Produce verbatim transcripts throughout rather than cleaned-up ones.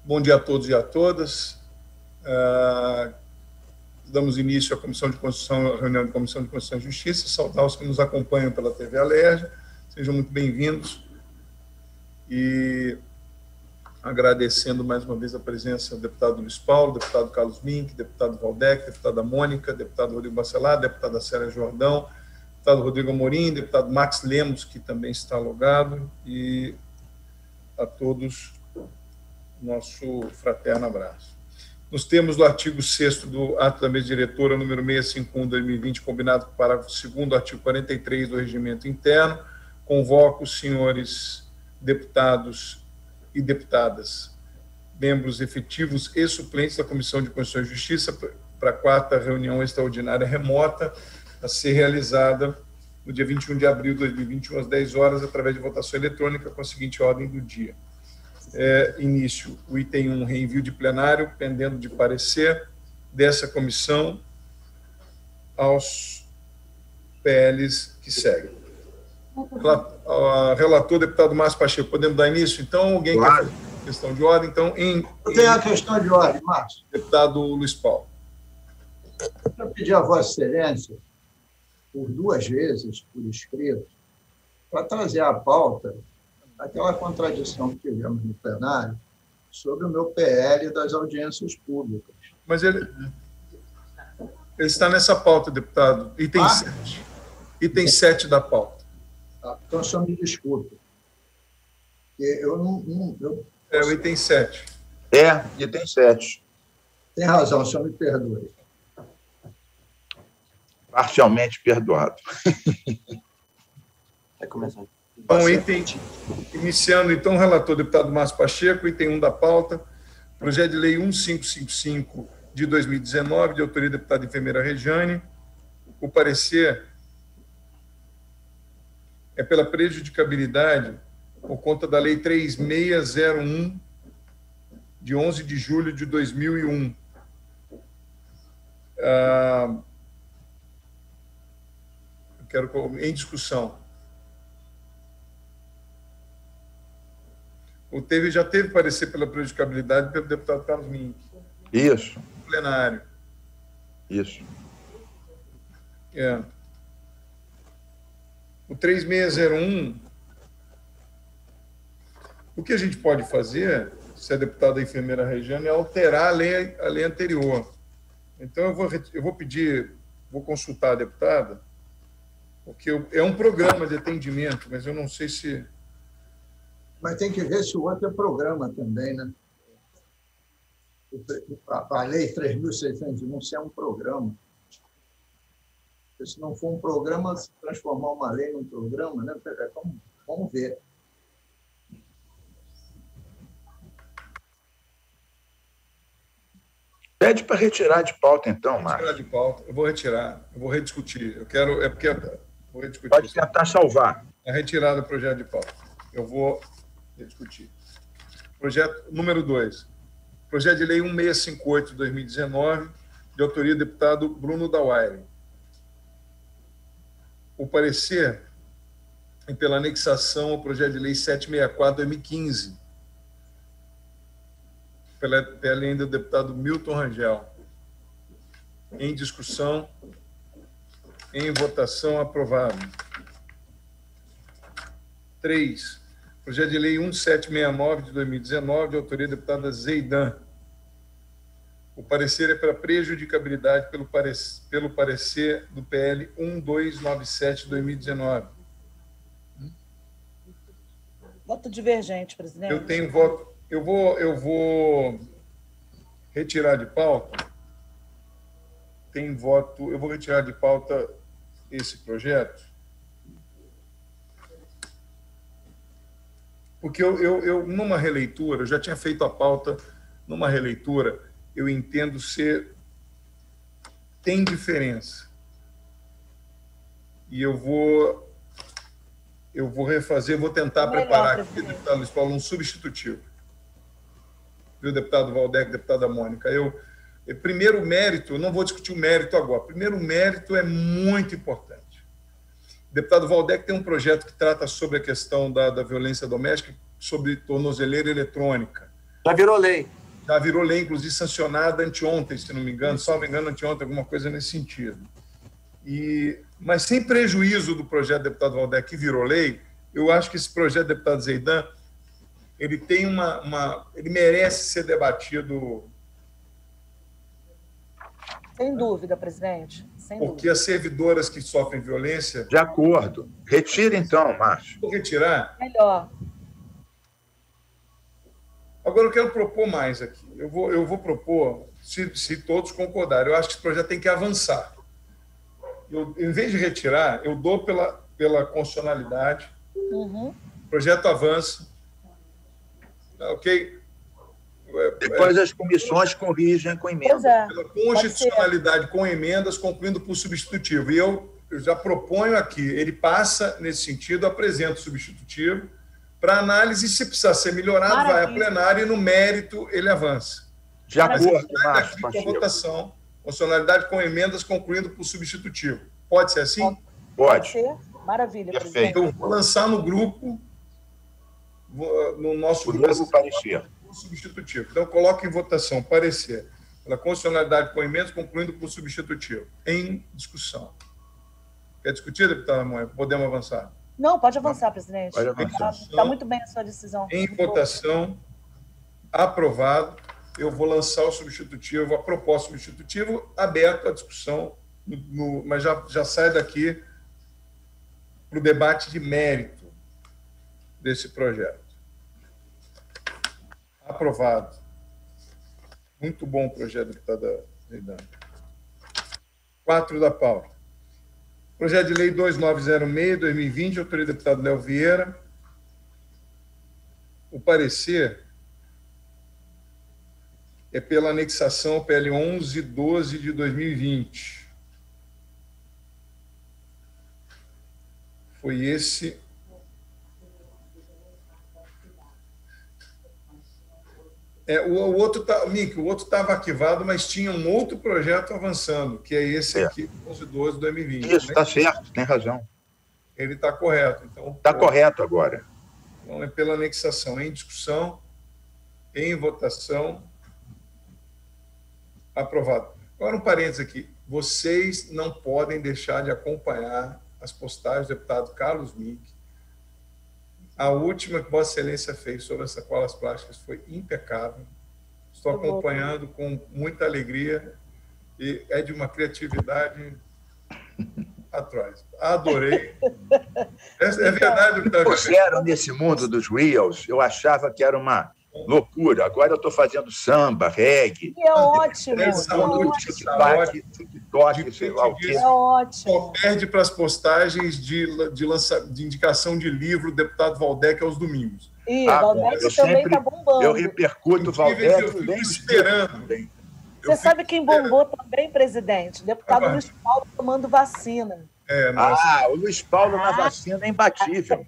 Bom dia a todos e a todas. Uh, damos início à Comissão de Constituição, à reunião da Comissão de Constituição e Justiça. Saudar os que nos acompanham pela T V Alerj. Sejam muito bem-vindos. E agradecendo mais uma vez a presença do deputado Luiz Paulo, deputado Carlos Mink, deputado Valdec, deputada Mônica, deputado Rodrigo Bacelar, deputada Célia Jordão, deputado Rodrigo Amorim, deputado Max Lemos, que também está logado, e a todos nosso fraterno abraço. Nos termos do artigo sexto do ato da mesa diretora, número seiscentos e cinquenta e um de dois mil e vinte, combinado com o parágrafo segundo do artigo quarenta e três do regimento interno, convoco os senhores deputados e deputadas, membros efetivos e suplentes da Comissão de Constituição e Justiça para a quarta reunião extraordinária remota a ser realizada no dia vinte e um de abril de dois mil e vinte e um, às dez horas, através de votação eletrônica, com a seguinte ordem do dia. É, início, o item um, reenvio de plenário, pendendo de parecer dessa comissão aos P Ls que seguem. Relator, deputado Márcio Pacheco, podemos dar início? Então, alguém claro. Quer fazer questão de ordem? Então, em, Eu tenho a questão de ordem, Márcio. Deputado Luiz Paulo. Eu pedi a Vossa Excelência, por duas vezes, por escrito, para trazer à pauta aquela contradição que tivemos no plenário sobre o meu P L das audiências públicas. Mas ele, ele está nessa pauta, deputado. Item Ah? sete. Item sete da pauta. Tá? Então, o senhor me desculpe. Eu não, não, eu... É o item sete. É, item sete. Tem razão, o senhor me perdoe. Parcialmente perdoado. Vai começar. Então, item, iniciando, então, relator, deputado Márcio Pacheco, item um da pauta, projeto de lei mil quinhentos e cinquenta e cinco de dois mil e dezenove, de autoria da deputada enfermeira Rejane. O parecer é pela prejudicabilidade por conta da lei três mil seiscentos e um, de onze de julho de dois mil e um. Ah, eu quero, em discussão. O teve, já teve parecer pela prejudicabilidade pelo deputado Carlos Mink. Isso. Plenário. Isso. É. O três mil seiscentos e um, o que a gente pode fazer, se a deputada enfermeira Rejane, é alterar a lei, a lei anterior. Então, eu vou, eu vou pedir, vou consultar a deputada, porque eu, é um programa de atendimento, mas eu não sei se... Mas tem que ver se o outro é programa também, né? A lei três mil seiscentos e um, se é um programa. Porque se não for um programa, se transformar uma lei num programa, né? Vamos, vamos ver. Pede para retirar de pauta, então, Márcio. Retirar de pauta. Eu vou retirar, eu vou rediscutir. Eu quero... É porque... Vou rediscutir. Pode tentar salvar. A retirada do projeto de pauta. Eu vou... discutir. Projeto número dois. Projeto de lei mil seiscentos e cinquenta e oito de dois mil e dezenove, de autoria do deputado Bruno Dauaire. O parecer é pela anexação ao projeto de lei setecentos e sessenta e quatro de dois mil e quinze, pela, pela ainda do deputado Milton Rangel. Em discussão, em votação, aprovado. três. Projeto de lei setecentos e sessenta e nove de dois mil e dezenove, de autoria da deputada Zeidan. O parecer é para prejudicabilidade pelo parecer, pelo parecer do P L mil duzentos e noventa e sete de dois mil e dezenove. Voto divergente, presidente. Eu tenho voto. Eu vou, eu vou retirar de pauta. Tem voto. Eu vou retirar de pauta esse projeto. Porque eu, eu, eu, numa releitura, eu já tinha feito a pauta, numa releitura, eu entendo ser... tem diferença. E eu vou, eu vou refazer, vou tentar Melhor, preparar aqui, presidente. deputado Luiz Paulo, um substitutivo. Viu, deputado Valdec, deputada Mônica? Eu, eu, primeiro mérito, eu não vou discutir o mérito agora, primeiro mérito é muito importante. O deputado Valdec tem um projeto que trata sobre a questão da, da violência doméstica, sobre tornozeleira eletrônica. Já virou lei. Já virou lei, inclusive sancionada anteontem, se não me engano, só me engano, anteontem, alguma coisa nesse sentido. E, mas sem prejuízo do projeto do deputado Valdec, que virou lei, eu acho que esse projeto do deputado Zeidan, ele tem uma, uma ele merece ser debatido. Sem dúvida, presidente. Sem porque dúvida. as servidoras que sofrem violência... De acordo. Retira então, Márcio. Vou retirar. Melhor. Agora eu quero propor mais aqui. Eu vou, eu vou propor, se, se todos concordarem, eu acho que esse projeto tem que avançar. Eu, em vez de retirar, eu dou pela, pela constitucionalidade, Uhum. o projeto avança, ok? Depois as comissões corrigem com Pois emenda. é. Pela constitucionalidade com emendas, concluindo por substitutivo. E eu, eu já proponho aqui, ele passa nesse sentido, apresenta o substitutivo, para análise, se precisar ser melhorado, Maravilha. vai a plenário e no mérito ele avança. De acordo, Sai Márcio daqui com a Pacheco. votação, constitucionalidade com emendas, concluindo por substitutivo. Pode ser assim? Pode Pode. ser? Maravilha, Perfeito. presidente. Eu vou lançar no grupo, vou- no nosso O grupo, novo parecer. por substitutivo. Então, eu coloco em votação, parecer, pela constitucionalidade com emendas, concluindo por substitutivo. Em discussão. Quer discutir, deputada Moia? Podemos avançar? Não, pode avançar, presidente. Pode avançar. Está muito bem a sua decisão. Em votação, aprovado. Eu vou lançar o substitutivo, a proposta substitutivo, aberto à discussão, no, no- mas já, já sai daqui para o debate de mérito desse projeto. Aprovado. Muito bom o projeto, deputada Zeidan. Quatro da pauta. Projeto de Lei dois mil novecentos seis, dois mil e vinte, autoria do deputado Léo Vieira. O parecer é pela anexação ao P L onze doze de dois mil e vinte. Foi esse. É, o, o outro tá, Mick, o outro estava arquivado, mas tinha um outro projeto avançando, que é esse É. aqui, onze doze de dois mil e vinte. Isso, né? está certo, tem razão. Ele está correto. Então, Está correto agora. Então, é pela anexação em discussão, em votação, aprovado. Agora, um parênteses aqui. Vocês não podem deixar de acompanhar as postagens do deputado Carlos Mick. A última que Vossa Excelência fez sobre as sacolas plásticas foi impecável. Estou acompanhando com muita alegria e é de uma criatividade atroz. Adorei. É, é verdade o que está Puseram nesse mundo dos Reels, eu achava que era uma loucura. Agora eu estou fazendo samba, reggae, E é ótimo. É É saúde. ótimo. TikTok, TikTok, sei lá o quê. É ótimo. Só perde para as postagens de, de, lança, de indicação de livro do deputado Valdec aos domingos. E Ah, o bom, Valdec eu também sempre- está bombando. Eu repercuto o Inclusive, Valdec. eu fico nem os esperando. dias também. Eu Você fico sabe quem bombou também, presidente? O deputado Ah, Luiz Paulo tomando vacina. É, nossa. Ah, o Luiz Paulo na vacina é imbatível.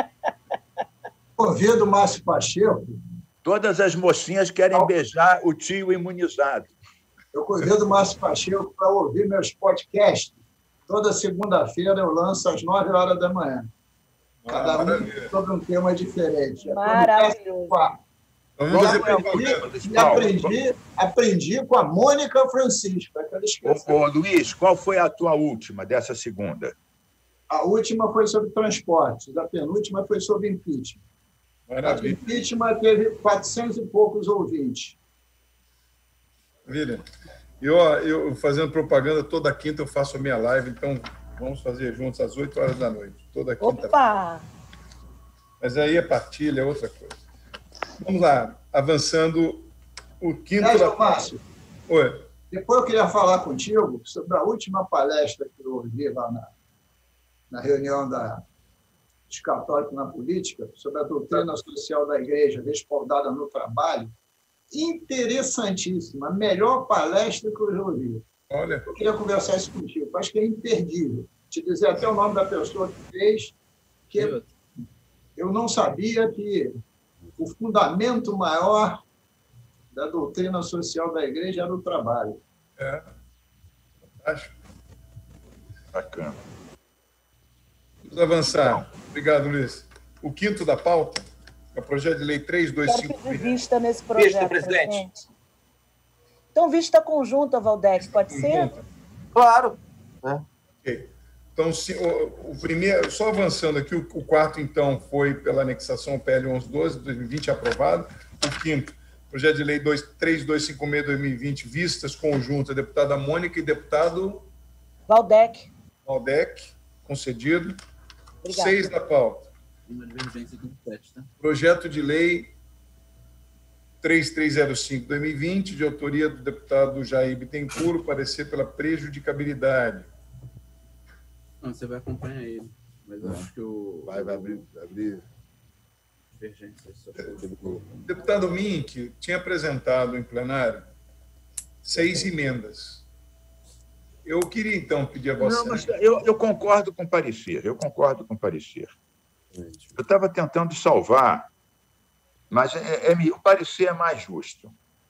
Convido o Márcio Pacheco, Todas as mocinhas querem beijar o tio imunizado. eu convido o Márcio Pacheco para ouvir meus podcasts. Toda segunda-feira eu lanço às nove horas da manhã. Cada um Maravilha. sobre um tema diferente. É Maravilhoso. Então, vamos fazer Qual é o propaganda. tema, Luiz E Paulo? aprendi, aprendi com a Mônica Francisco. Aquela esqueci. Ô, ô, Luiz, qual foi a tua última dessa segunda? A última foi sobre transportes, a penúltima foi sobre impeachment. A Maravilha. impeachment teve quatrocentos e poucos ouvintes. Maravilha. E ó, eu fazendo propaganda, toda quinta eu faço a minha live, então vamos fazer juntos às oito horas da noite. Toda quinta. Opa! Mas aí é partilha, é outra coisa. Vamos lá, avançando o quinto Aliás, da... ô, Márcio, Oi. depois eu queria falar contigo sobre a última palestra que eu ouvi lá na, na reunião da, dos católicos na política, sobre a doutrina social da igreja respaldada no trabalho. Interessantíssima, a melhor palestra que eu já ouvi. Olha, Eu queria conversar isso contigo, acho que é imperdível. Te dizer até o nome da pessoa que fez, que eu não sabia que o fundamento maior da doutrina social da igreja era o trabalho. é. Fantástico. Bacana. Vamos avançar. Obrigado, Luiz. O quinto da pauta, É o projeto de lei três dois cinco. Quero pedir vista nesse projeto, Vista, presidente. presidente. Então, vista conjunta, Valdec, pode ser? Claro. Né? Ok. Então, se, o, o primeiro, só avançando aqui, o, o quarto, então, foi pela anexação P L onze doze de dois mil e vinte, aprovado. O quinto, projeto de lei três dois cinco seis de dois mil e vinte, vistas conjuntas, deputada Mônica e deputado Valdec. Valdec, concedido. Obrigada. Seis da pauta. Uma divergência aqui do sete, tá? Projeto de lei três três zero cinco de dois mil e vinte, de autoria do deputado Jair Bittencourt, parecer pela prejudicabilidade. Não, você vai acompanhar ele. Mas eu acho que o. Vai, vai abrir. Vai abrir. Divergência. Só O deputado Mink tinha apresentado em plenário seis emendas. Eu queria, então, pedir a Vossa Não, mas eu, eu concordo com o parecer, eu concordo com o parecer. Eu estava tentando salvar, mas é, é, o parecer é mais justo.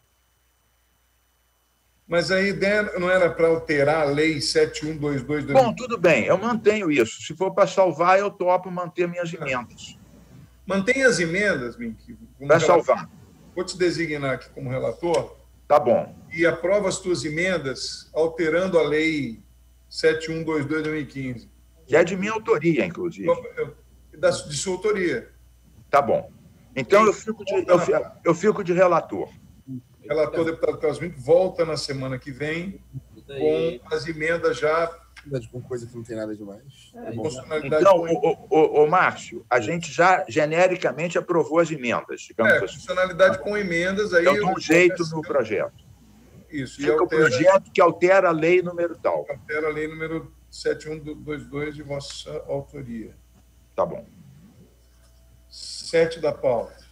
Mas a ideia não era para alterar a lei sete um dois dois... Bom, tudo bem, eu mantenho isso. Se for para salvar, eu topo manter minhas emendas. Mantenha as emendas, Mink. Para salvar. Vou te designar aqui como relator. Tá bom. E aprova as tuas emendas alterando a lei sete um dois dois de dois mil e quinze. Que é de minha autoria, inclusive. Da, de sua autoria. Tá bom. Então, eu fico de, eu, fico, eu fico de relator. Relator, deputado Carlos Mink, volta na semana que vem com as emendas já... Com coisa que não tem nada demais. É, constitucionalidade então, com... o, o, o Márcio, a gente já genericamente aprovou as emendas. Digamos É, assim. constitucionalidade com emendas... Aí eu dou um jeito no projeto. Isso. Fica e altera, o projeto que altera a lei número tal. Altera a lei número sete um dois dois de vossa autoria. Tá bom. Sete da pauta.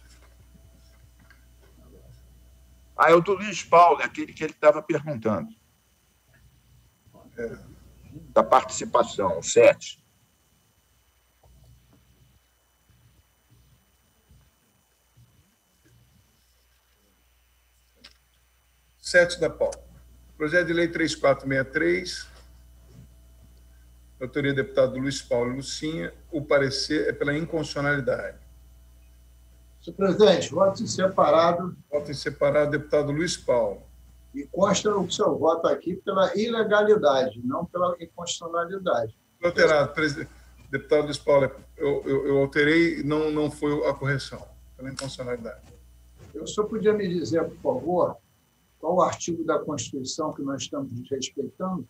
Ah, é o do Luiz Paulo, aquele que ele estava perguntando. É. Da participação, o sete. Sete da pauta. Projeto de lei três quatro seis três, autoria do deputado Luiz Paulo Lucinha. O parecer é pela inconstitucionalidade. Senhor presidente, voto em separado. Voto em separado, deputado Luiz Paulo. E consta o seu voto aqui pela ilegalidade, não pela inconstitucionalidade. Alterado, presidente. Deputado Luiz Paulo, eu, eu, eu alterei, não, não foi a correção, pela inconstitucionalidade. Eu só podia me dizer, por favor, qual o artigo da Constituição que nós estamos respeitando?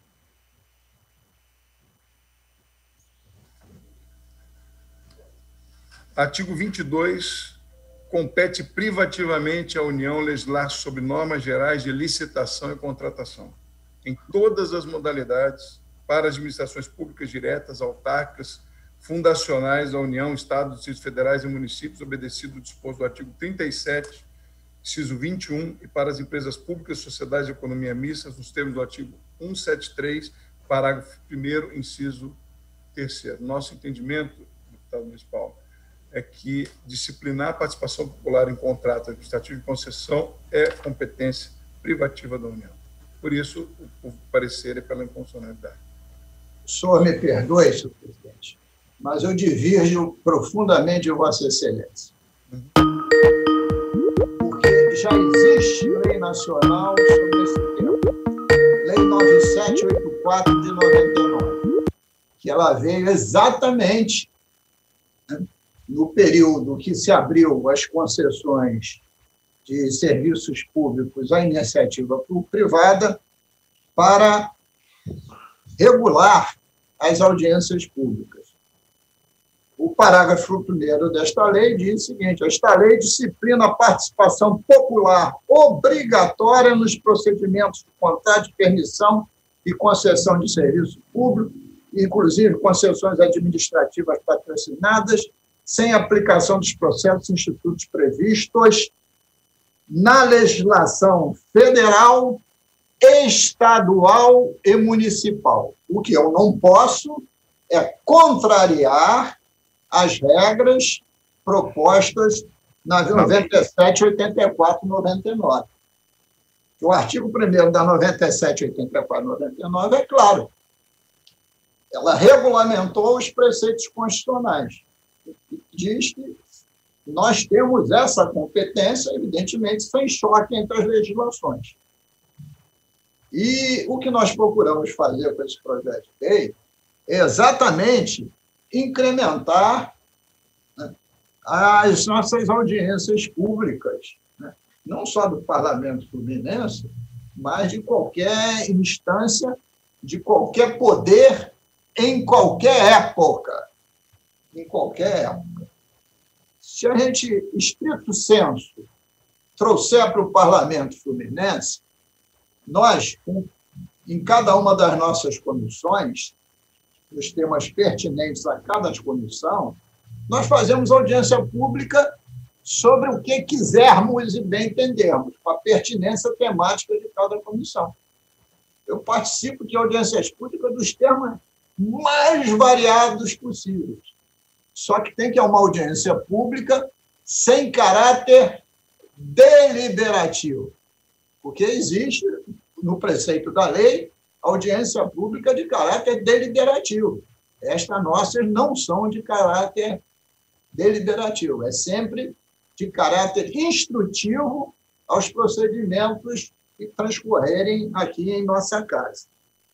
Artigo vinte e dois, compete privativamente à União legislar sobre normas gerais de licitação e contratação, em todas as modalidades, para administrações públicas diretas, autárquicas, fundacionais da União, Estados, Distritos Federais e municípios, obedecido o disposto do artigo trinta e sete, inciso vinte e um, e para as empresas públicas, sociedades de economia mistas, nos termos do artigo cento e setenta e três, parágrafo primeiro, inciso terceiro. Nosso entendimento, deputado Luiz Paulo, é que disciplinar a participação popular em contrato administrativo de concessão é competência privativa da União. Por isso, o parecer é pela inconstitucionalidade. O senhor me perdoe, senhor presidente, mas eu divirjo profundamente de Vossa Excelência. Porque já existe lei nacional sobre esse tema. Lei nove mil setecentos e oitenta e quatro de noventa e nove, que ela veio exatamente, né, no período que se abriu as concessões de serviços públicos à iniciativa privada para regular as audiências públicas. O parágrafo primeiro desta lei diz o seguinte: esta lei disciplina a participação popular obrigatória nos procedimentos de contrato de permissão e concessão de serviço público, inclusive concessões administrativas patrocinadas, sem aplicação dos processos e institutos previstos na legislação federal, estadual e municipal. O que eu não posso é contrariar as regras propostas na noventa e sete, oitenta e quatro, noventa e nove. O artigo primeiro da noventa e sete, oitenta e quatro, noventa e nove é claro. Ela regulamentou os preceitos constitucionais. Diz que nós temos essa competência, evidentemente, sem choque entre as legislações. E o que nós procuramos fazer com esse projeto de lei é exatamente incrementar, né, as nossas audiências públicas, né, não só do Parlamento Fluminense, mas de qualquer instância, de qualquer poder, em qualquer época. Em qualquer época. Se a gente, estrito senso, trouxer para o Parlamento Fluminense, nós, em cada uma das nossas comissões, os temas pertinentes a cada comissão, nós fazemos audiência pública sobre o que quisermos e bem entendermos, com a pertinência temática de cada comissão. Eu participo de audiências públicas dos temas mais variados possíveis. Só que tem que ser uma audiência pública sem caráter deliberativo, porque existe, no preceito da lei, audiência pública de caráter deliberativo. Estas nossas não são de caráter deliberativo, é sempre de caráter instrutivo aos procedimentos que transcorrerem aqui em nossa casa.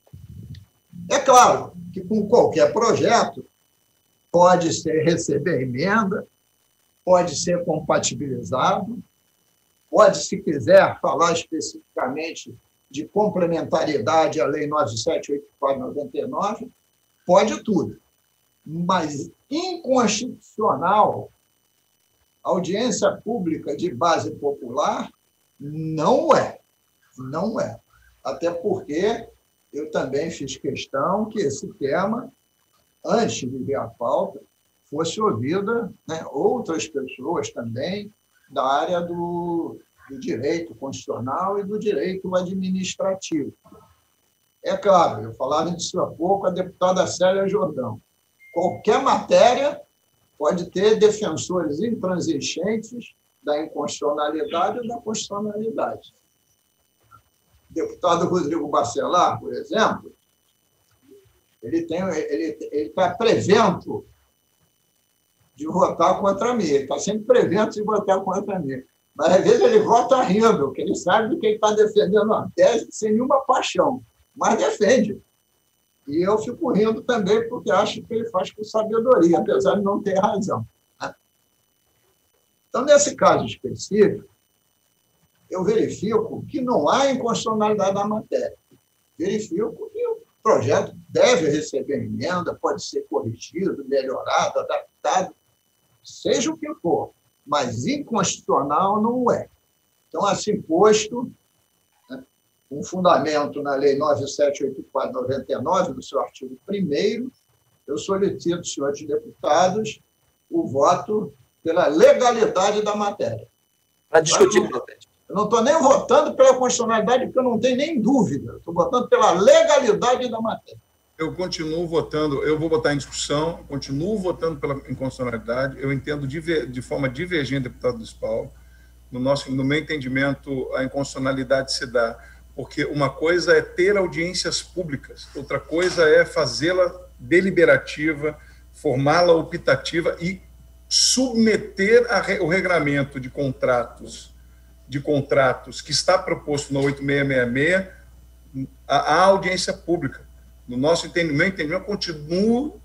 É claro que, com qualquer projeto, pode ser receber emenda, pode ser compatibilizado, pode, se quiser, falar especificamente de complementariedade à Lei nove mil setecentos e oitenta e quatro de noventa e nove, pode tudo. Mas inconstitucional, audiência pública de base popular não é. Não é. Até porque eu também fiz questão que esse tema, antes de ver a pauta, fosse ouvida, né, outras pessoas também da área do, do direito constitucional e do direito administrativo. É claro, eu falava disso há pouco a deputada Célia Jordão. Qualquer matéria pode ter defensores intransigentes da inconstitucionalidade ou da constitucionalidade. O deputado Rodrigo Bacelar, por exemplo, ele tem, ele ele está prevento de votar contra mim, ele está sempre prevento de votar contra mim. Mas, às vezes, ele vota rindo, porque ele sabe que ele está defendendo uma tese sem nenhuma paixão, mas defende. E eu fico rindo também, porque acho que ele faz com sabedoria, apesar de não ter razão. Então, nesse caso específico, eu verifico que não há inconstitucionalidade da matéria. Verifico que o projeto deve receber emenda, pode ser corrigido, melhorado, adaptado, seja o que for, mas inconstitucional não é. Então, assim posto, né, um fundamento na Lei nove mil setecentos e oitenta e quatro de noventa e nove, no seu artigo primeiro, eu solicito, senhores deputados, o voto pela legalidade da matéria. Para discutir, presidente. Eu não estou nem votando pela constitucionalidade, porque eu não tenho nem dúvida. Estou votando pela legalidade da matéria. Eu continuo votando, eu vou botar em discussão, continuo votando pela inconstitucionalidade. Eu entendo de, de forma divergente, deputado Luiz Paulo. No, nosso, no meu entendimento, a inconstitucionalidade se dá porque uma coisa é ter audiências públicas, outra coisa é fazê-la deliberativa, formá-la optativa e submeter a, o regramento de contratos de contratos que está proposto na oito mil seiscentos e sessenta e seis à audiência pública. No nosso entendimento, entendimento continuo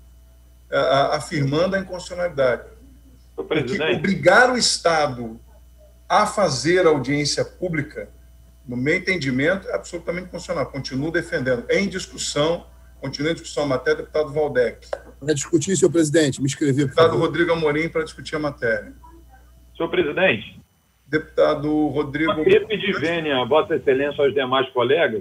a, afirmando a inconstitucionalidade. Porque obrigar o Estado a fazer audiência pública, no meu entendimento, é absolutamente constitucional. Continuo defendendo. Em discussão, continua em discussão a matéria, deputado Valdec. Para discutir, senhor presidente, me inscrevi. Deputado Rodrigo Amorim, para discutir a matéria. Senhor presidente. Deputado Rodrigo... Eu queria pedir vênia a Vossa Excelência aos demais colegas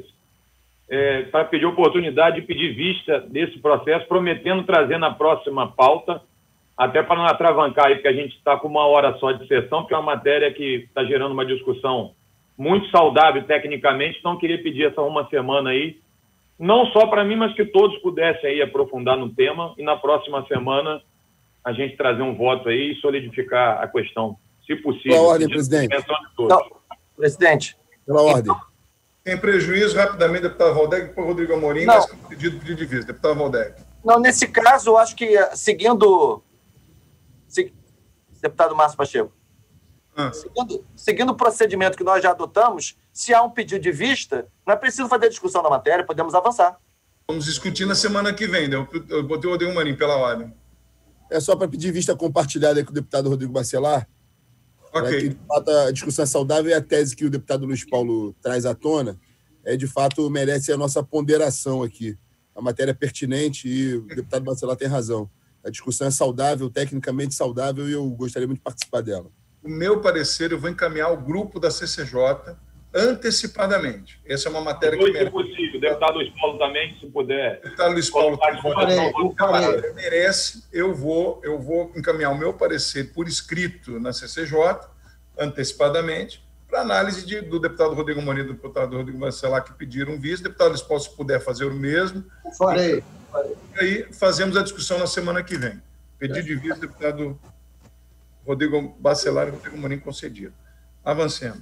é, para pedir oportunidade de pedir vista desse processo, prometendo trazer na próxima pauta, até para não atravancar aí, porque a gente está com uma hora só de sessão, porque é uma matéria que está gerando uma discussão muito saudável tecnicamente, então queria pedir essa uma semana aí, não só para mim, mas que todos pudessem aí aprofundar no tema e na próxima semana a gente trazer um voto aí e solidificar a questão, se possível. Pela ordem, presidente. Não, presidente. Pela ordem. Em prejuízo, rapidamente, deputado Valdec, depois Rodrigo Amorim, mas com pedido, pedido de vista. Deputado Valdec. Não, nesse caso, eu acho que, seguindo... Se, deputado Márcio Pacheco. Ah. Seguindo, seguindo o procedimento que nós já adotamos, se há um pedido de vista, não é preciso fazer discussão da matéria, podemos avançar. Vamos discutir na semana que vem. Eu botei o Rodrigo Marinho pela ordem. É só para pedir vista compartilhada aí com o deputado Rodrigo Bacelar. Ok. Que, de fato, a discussão é saudável e a tese que o deputado Luiz Paulo traz à tona é, de fato, merece a nossa ponderação aqui. A matéria é pertinente e o deputado Bacelar tem razão. A discussão é saudável, tecnicamente saudável, e eu gostaria muito de participar dela. O meu parecer, eu vou encaminhar ao grupo da C C J antecipadamente. Essa é uma matéria que merece. Possível. O deputado Luiz Paulo também, se puder. O deputado Luiz Paulo Farei, farei. merece. Eu vou, eu vou encaminhar o meu parecer por escrito na C C J, antecipadamente, para análise de, do deputado Rodrigo Marinho e do deputado Rodrigo Bacelar, que pediram visto. O deputado Luiz Paulo, se puder fazer o mesmo. Farei. E aí fazemos a discussão na semana que vem. Pedido de vista, deputado Rodrigo Bacelar e Rodrigo Marinho concedido. Avancemos.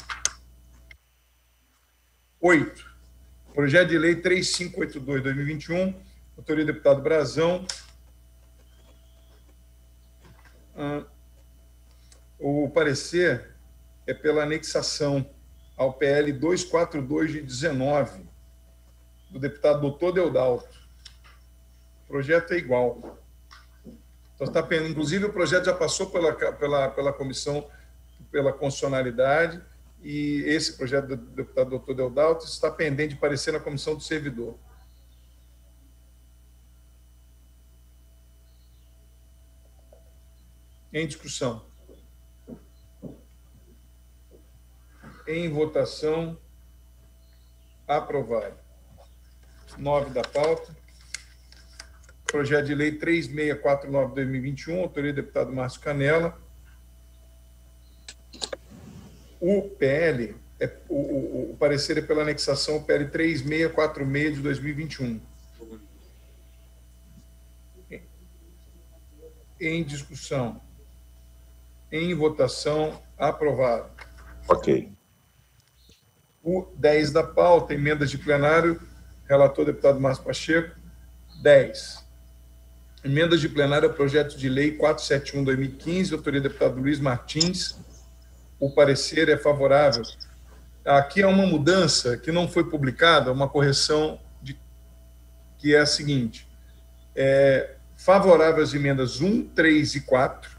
Oito. Projeto de Lei três mil quinhentos e oitenta e dois de dois mil e vinte e um, autoria do deputado Brazão. Ah, o parecer é pela anexação ao P L duzentos e quarenta e dois de dezenove, do deputado doutor Deodalto. O projeto é igual. Então, está pendente. Inclusive, o projeto já passou pela, pela, pela comissão, pela constitucionalidade, e esse projeto do deputado doutor Deodalto está pendente de parecer na comissão do servidor. Em discussão. Em votação. Aprovado. Nove da pauta. Projeto de Lei três mil seiscentos e quarenta e nove de dois mil e vinte e um, autoria do deputado Márcio Canella. O P L, é, o, o, o parecer é pela anexação ao P L três mil seiscentos e quarenta e seis de dois mil e vinte e um. Em discussão. Em votação. Aprovado. Ok. O dez da pauta, emendas de plenário, relator deputado Márcio Pacheco. dez. Emendas de plenário ao projeto de lei quatrocentos e setenta e um de dois mil e quinze, autoria do deputado Luiz Martins. O parecer é favorável. Aqui é uma mudança que não foi publicada, uma correção de, que é a seguinte. É, favorável às emendas um, três e quatro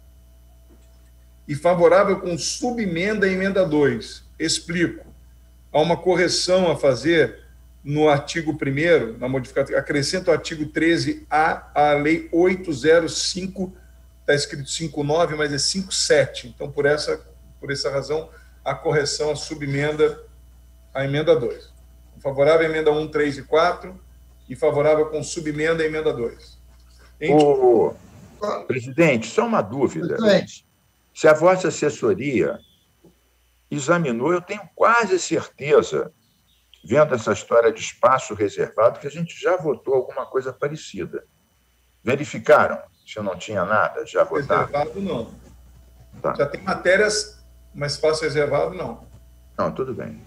e favorável com subemenda à emenda dois. Explico. Há uma correção a fazer no artigo primeiro, na modificação, acrescenta o artigo treze A à lei oitocentos e cinco, está escrito cinquenta e nove, mas é cinquenta e sete. Então, por essa, por essa razão, a correção, a subemenda à emenda dois. Favorável à emenda um, três e quatro e favorável com subemenda à emenda dois. Ô, presidente, só uma dúvida. Presidente. Se a vossa assessoria examinou, eu tenho quase certeza, vendo essa história de espaço reservado, que a gente já votou alguma coisa parecida. Verificaram se eu não tinha nada? Já votaram? Reservado, não. Tá. Já tem matérias, mas espaço reservado, não. Não, tudo bem.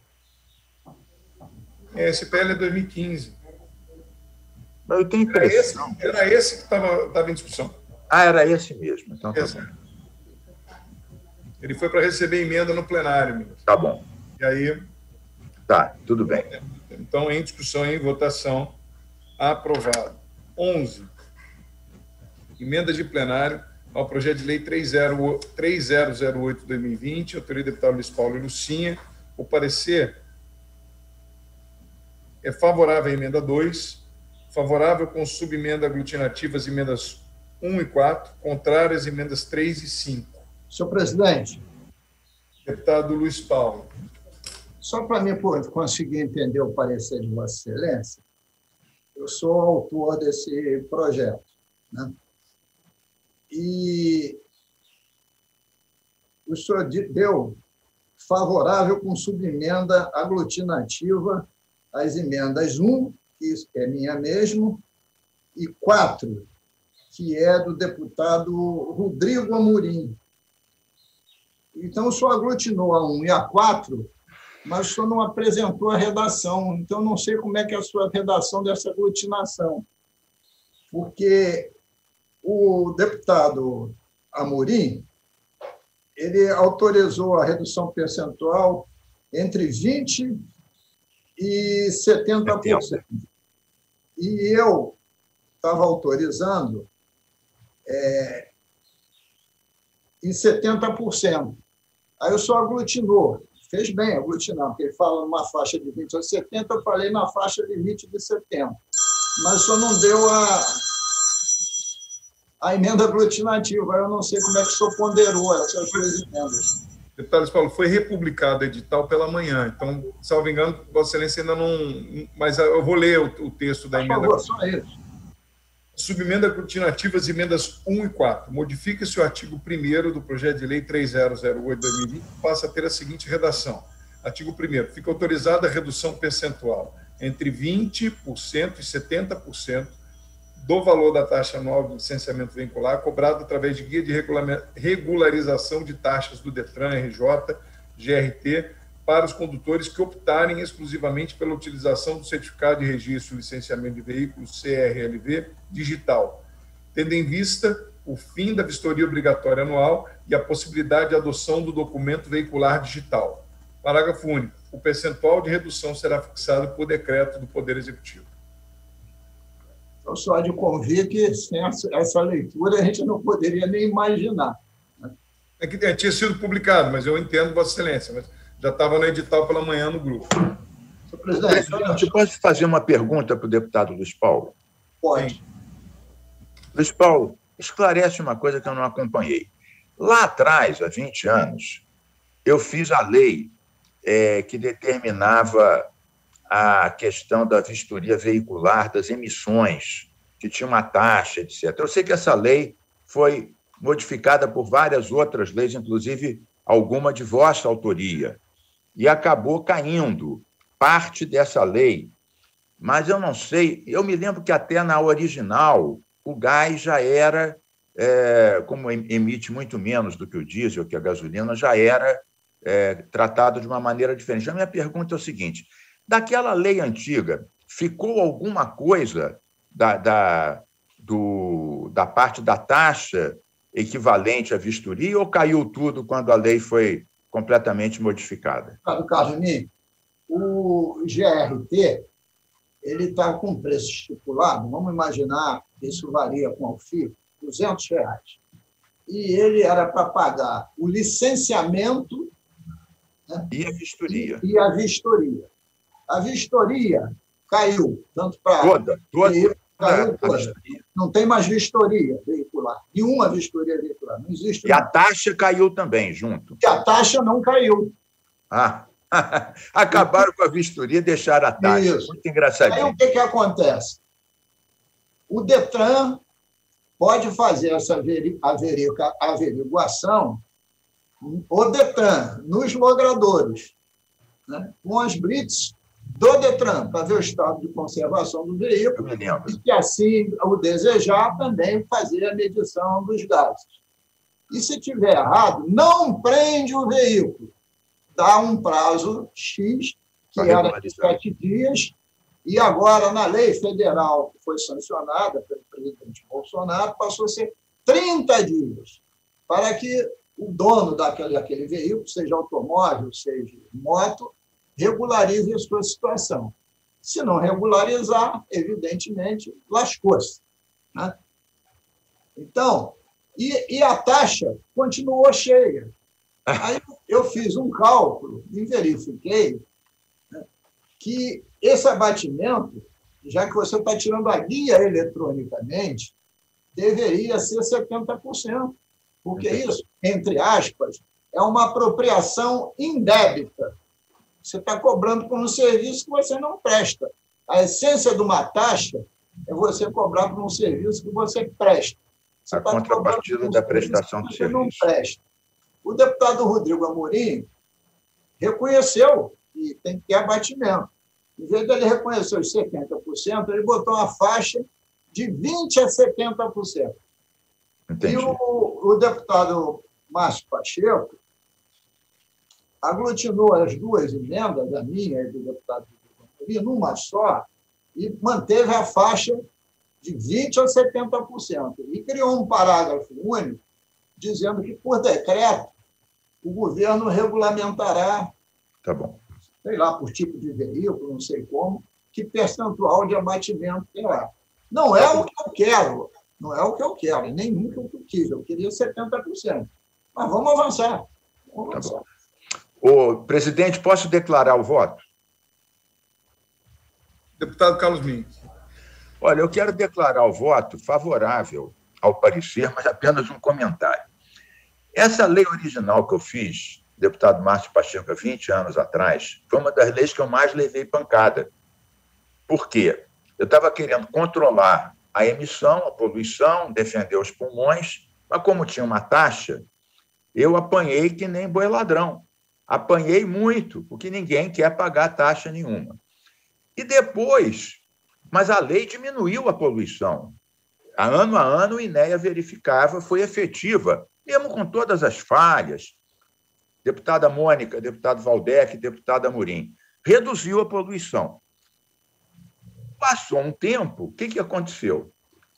Esse P L é dois mil e quinze. Mas eu tenho Era esse, impressão... era esse que estava em discussão. Ah, era esse mesmo. Então tá Esse. bom. Ele foi para receber emenda no plenário, ministro. Tá bom. E aí, Tá, tudo bem. então, em discussão, em votação, aprovado. onze. Emenda de plenário ao projeto de lei três mil zero oito de dois mil e vinte, autoria do deputado Luiz Paulo e Lucinha. O parecer é favorável à emenda dois, favorável com subemenda aglutinativa às emendas um e quatro, contrário às emendas três e cinco. Senhor presidente, Deputado Luiz Paulo. só para mim pô, conseguir entender o parecer de Vossa Excelência, eu sou autor desse projeto, né? E o senhor deu favorável com subemenda aglutinativa às emendas um, que é minha mesmo, e quatro, que é do deputado Rodrigo Amorim. Então, o senhor aglutinou a um e a quatro, mas o senhor não apresentou a redação. Então, não sei como é que é a sua redação dessa aglutinação. Porque o deputado Amorim, ele autorizou a redução percentual entre vinte por cento e setenta por cento. E eu estava autorizando é, em setenta por cento. Aí o senhor aglutinou. Fez bem aglutinar, porque ele fala numa faixa de vinte a setenta, eu falei na faixa de vinte de setenta. Mas o senhor não deu a, a emenda aglutinativa. Eu não sei como é que o senhor ponderou essas duas emendas. Deputado Luiz Paulo, foi republicado o edital pela manhã, então, salvo engano, Vossa Excelência ainda não... Mas eu vou ler o, o texto da Por emenda. favor, só isso. Subemenda aglutinativas, emendas um e quatro. Modifica-se o artigo primeiro do projeto de lei três mil oito de dois mil e vinte, que passa a ter a seguinte redação. Artigo primeiro. Fica autorizada a redução percentual entre vinte por cento e setenta por cento do valor da taxa anual de licenciamento veicular, cobrado através de guia de regularização de taxas do DETRAN, R J, G R T, para os condutores que optarem exclusivamente pela utilização do certificado de registro e licenciamento de veículos, C R L V, digital, tendo em vista o fim da vistoria obrigatória anual e a possibilidade de adoção do documento veicular digital. Parágrafo único. O percentual de redução será fixado por decreto do Poder Executivo. Então, só de convir que sem essa leitura a gente não poderia nem imaginar. É que tinha sido publicado, mas eu entendo, Vossa Excelência, mas já estava no edital pela manhã no grupo. Senhor presidente, Presidente, posso fazer uma pergunta para o deputado Luiz Paulo? pode. Luiz Paulo, esclarece uma coisa que eu não acompanhei. Lá atrás, há vinte anos, eu fiz a lei é, que determinava a questão da vistoria veicular das emissões, que tinha uma taxa, etcétera. Eu sei que essa lei foi modificada por várias outras leis, inclusive alguma de vossa autoria, e acabou caindo parte dessa lei. Mas eu não sei, eu me lembro que até na original o gás já era, é, como emite muito menos do que o diesel, que a gasolina, já era é, tratado de uma maneira diferente. A minha pergunta é o seguinte: daquela lei antiga, ficou alguma coisa da, da, do, da parte da taxa equivalente à vistoria ou caiu tudo quando a lei foi completamente modificada? Ricardo Carmim, o G R T ele está com preço estipulado, vamos imaginar, isso varia com o F I I, duzentos reais. E ele era para pagar o licenciamento, né, e a vistoria. E, e a vistoria. A vistoria caiu, tanto para... Toda, toda. Caiu a, a toda. Não tem mais vistoria veicular, nenhuma vistoria veicular, não existe. E a taxa caiu também, junto? E a taxa não caiu. Ah, acabaram com a vistoria e deixaram a taxa. Isso. Muito engraçadinho. Aí o que, que acontece? O DETRAN pode fazer essa averiguação, o DETRAN, nos logradores, né, com as blitz do DETRAN, para ver o estado de conservação do veículo, e se assim o desejar, também fazer a medição dos gases. E se tiver errado, não prende o veículo, dá um prazo X, que era de sete dias, e agora, na lei federal que foi sancionada pelo presidente Bolsonaro, passou a ser trinta dias, para que o dono daquele, daquele veículo, seja automóvel, seja moto, regularize a sua situação. Se não regularizar, evidentemente, lascou-se, né? Então, e, e a taxa continuou cheia. Aí eu fiz um cálculo e verifiquei, né, que esse abatimento, já que você está tirando a guia eletronicamente, deveria ser setenta por cento, porque isso, entre aspas, é uma apropriação indébita. Você está cobrando por um serviço que você não presta. A essência de uma taxa é você cobrar por um serviço que você presta. Você a tá contrapartida da prestação do serviço. Não presta. O deputado Rodrigo Amorim reconheceu que tem que ter abatimento. Em vez dele reconhecer os setenta por cento, ele botou uma faixa de vinte por cento a setenta por cento. Entendi. E o, o deputado Márcio Pacheco aglutinou as duas emendas, a minha e do deputado Rodrigo Amorim, numa só, e manteve a faixa de vinte por cento a setenta por cento. E criou um parágrafo único dizendo que, por decreto, o governo regulamentará, Tá bom. sei lá, por tipo de veículo, não sei como, que percentual de abatimento terá. Não é o que eu quero, não é o que eu quero, nem nunca o que eu quis, eu queria setenta por cento. Mas vamos avançar. Vamos Tá avançar. bom. Ô, presidente, posso declarar o voto? Deputado Carlos Mink. Olha, eu quero declarar o voto favorável ao parecer, mas apenas um comentário. Essa lei original que eu fiz, deputado Márcio Pacheco, há vinte anos atrás, foi uma das leis que eu mais levei pancada. Por quê? Eu estava querendo controlar a emissão, a poluição, defender os pulmões, mas como tinha uma taxa, eu apanhei que nem boi ladrão. Apanhei muito, porque ninguém quer pagar taxa nenhuma. E depois, mas a lei diminuiu a poluição. A ano a ano, o INEA verificava, foi efetiva, mesmo com todas as falhas. Deputada Mônica, deputado Valdec, deputada Amorim, reduziu a poluição. Passou um tempo, o que, que aconteceu?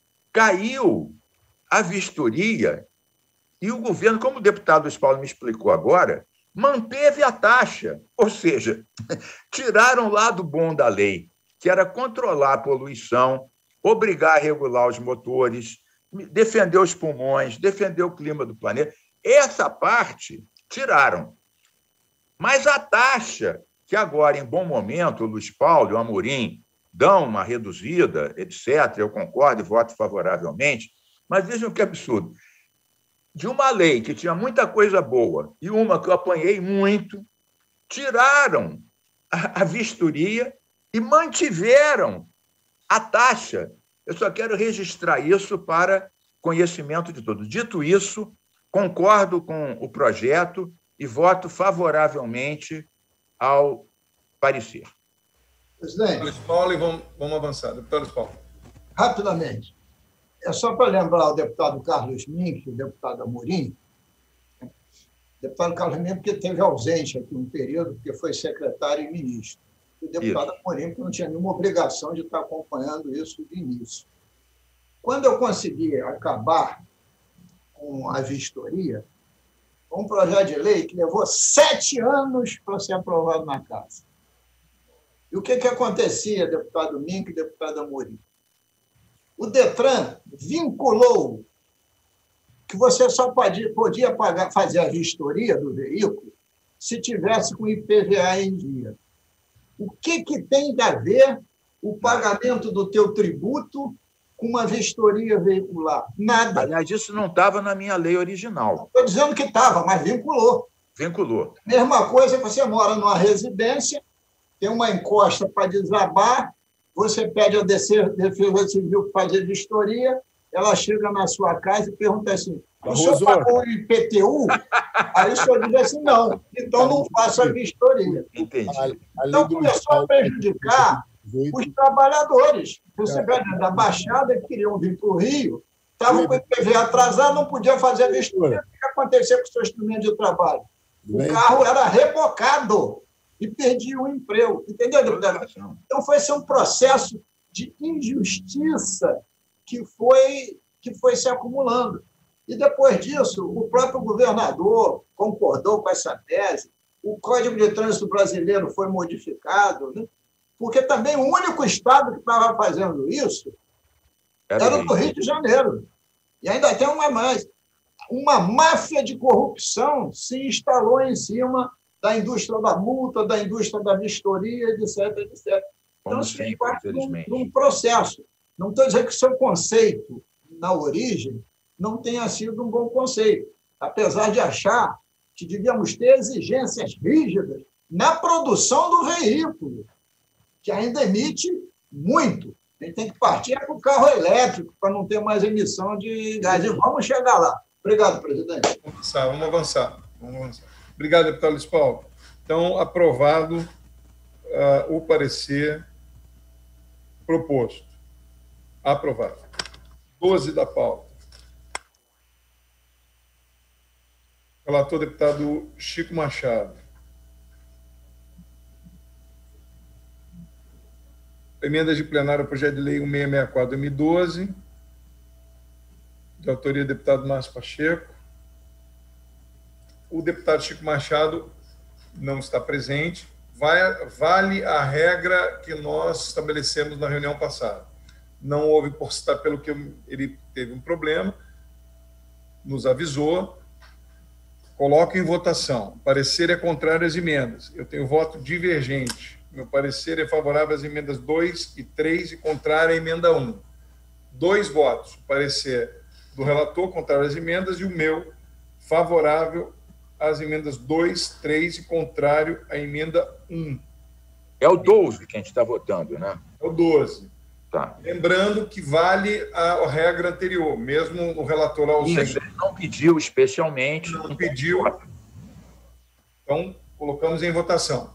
Caiu a vistoria e o governo, como o deputado Luiz Paulo me explicou agora, manteve a taxa, ou seja, tiraram o lado bom da lei, que era controlar a poluição, obrigar a regular os motores, defender os pulmões, defender o clima do planeta. Essa parte tiraram. Mas a taxa, que agora, em bom momento, o Luiz Paulo e o Amorim dão uma reduzida, etcétera, eu concordo e voto favoravelmente, mas vejam que absurdo. De uma lei que tinha muita coisa boa e uma que eu apanhei muito, tiraram a, a vistoria e mantiveram a taxa. Eu só quero registrar isso para conhecimento de todos. Dito isso, concordo com o projeto e voto favoravelmente ao parecer. Presidente, Luiz Paulo, e vamos, vamos avançar. Deputado Luiz Paulo. rapidamente, é só para lembrar o deputado Carlos Mink, o deputado Amorim, o deputado Carlos Mink, porque teve ausência aqui um período, porque foi secretário e ministro. E o deputado Isso. Amorim, porque não tinha nenhuma obrigação de estar acompanhando isso de início. Quando eu consegui acabar com a vistoria, um projeto de lei que levou sete anos para ser aprovado na Casa. E o que, que acontecia, deputado Mink e deputado Amorim? O Detran vinculou que você só podia, podia pagar, fazer a vistoria do veículo se tivesse com I P V A em dia. O que, que tem a ver o pagamento do teu tributo com uma vistoria veicular? Nada. Aliás, isso não estava na minha lei original. Estou dizendo que estava, mas vinculou. Vinculou. Mesma coisa que você mora numa residência, tem uma encosta para desabar, você pede ao Defesa Civil para fazer vistoria, ela chega na sua casa e pergunta assim, o senhor pagou o I P T U? Aí o senhor diz assim, não, então não faça a vistoria. Entendi. Então começou a prejudicar os trabalhadores. Você vê, da Baixada, que queriam vir para o Rio, estavam com o I P V A atrasado, não podiam fazer a vistoria. O que aconteceu com o seu instrumento de trabalho? O carro era rebocado e perdia o emprego. Entendeu, deputado? Então, foi esse um processo de injustiça que foi, que foi se acumulando. E, depois disso, o próprio governador concordou com essa tese, o Código de Trânsito Brasileiro foi modificado, né? Porque também o único estado que estava fazendo isso era o Rio de Janeiro. E ainda tem uma mais. Uma máfia de corrupção se instalou em cima da indústria da multa, da indústria da vistoria, etc, etcétera. Então, isso faz parte de um, de um processo. Não estou dizendo que o seu conceito, na origem, não tenha sido um bom conceito, apesar de achar que devíamos ter exigências rígidas na produção do veículo, que ainda emite muito. A gente tem que partir para o carro elétrico, para não ter mais emissão de gás. E vamos chegar lá. Obrigado, presidente. Vamos avançar, vamos avançar. Vamos avançar. Obrigado, deputado Luiz Paulo. Então, aprovado uh, o parecer proposto. Aprovado. doze da pauta. Relator, deputado Chico Machado. Emendas de plenário ao projeto de lei mil seiscentos e sessenta e quatro, dois mil e doze, de autoria do deputado Márcio Pacheco. o deputado Chico Machado não está presente. Vai, vale a regra que nós estabelecemos na reunião passada. Não houve, pelo que ele teve um problema, nos avisou. Coloco em votação. O parecer é contrário às emendas. Eu tenho voto divergente. Meu parecer é favorável às emendas dois e três e contrário à emenda um. Dois votos. O parecer do relator contrário às emendas e o meu favorável às emendas dois, três e contrário à emenda um. É o doze que a gente está votando, né? É o doze. Tá. Lembrando que vale a regra anterior, mesmo o relator ausente. Isso, ele não pediu especialmente. Não pediu. Então, colocamos em votação.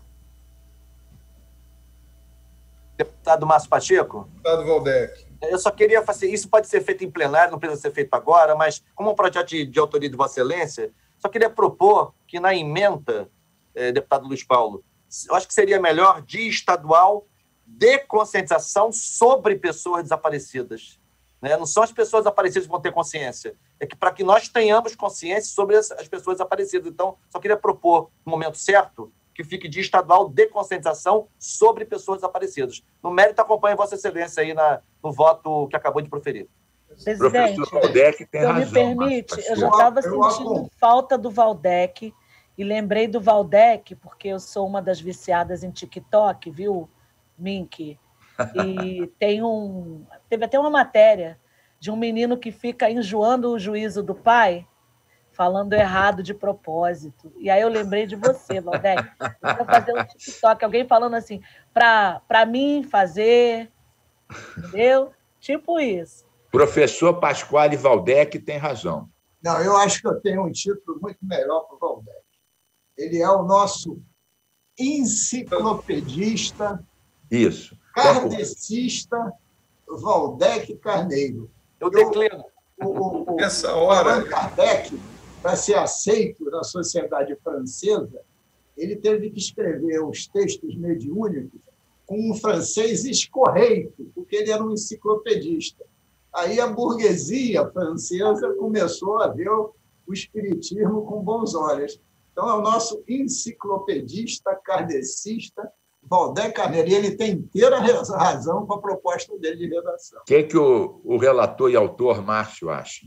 Deputado Márcio Pacheco? Deputado Valdec. Eu só queria fazer, isso pode ser feito em plenário, não precisa ser feito agora, mas como um projeto de, de autoria de Vossa Excelência, só queria propor que na emenda, eh, deputado Luiz Paulo, eu acho que seria melhor dia estadual de conscientização sobre pessoas desaparecidas. Né? Não são as pessoas desaparecidas que vão ter consciência, é que para que nós tenhamos consciência sobre as, as pessoas desaparecidas. Então, só queria propor, no momento certo, que fique dia estadual de conscientização sobre pessoas desaparecidas. No mérito, acompanhe Vossa Excelência aí na, no voto que acabou de proferir. Presidente, Professor Valdec tem se razão, me permite, mas, eu já estava sentindo falta do Valdec e lembrei do Valdec porque eu sou uma das viciadas em TikTok, viu, Mink? E tem um, teve até uma matéria de um menino que fica enjoando o juízo do pai, falando errado de propósito. E aí eu lembrei de você, Valdec. Eu quero fazer um TikTok, alguém falando assim, para para mim fazer, entendeu? Tipo isso. Professor Pasquale Valdec tem razão. Não, eu acho que eu tenho um título muito melhor para o Valdec. Ele é o nosso enciclopedista, isso, kardecista Valdec Carneiro. Eu declino. O, o, Nessa hora... Allan Kardec, para ser aceito na sociedade francesa, ele teve que escrever os textos mediúnicos com um francês escorreito, porque ele era um enciclopedista. Aí a burguesia francesa começou a ver o espiritismo com bons olhos. Então, é o nosso enciclopedista, kardecista, Valdec Carneiro. E ele tem inteira razão com a proposta dele de redação. O que, é que o, o relator e autor Márcio acha?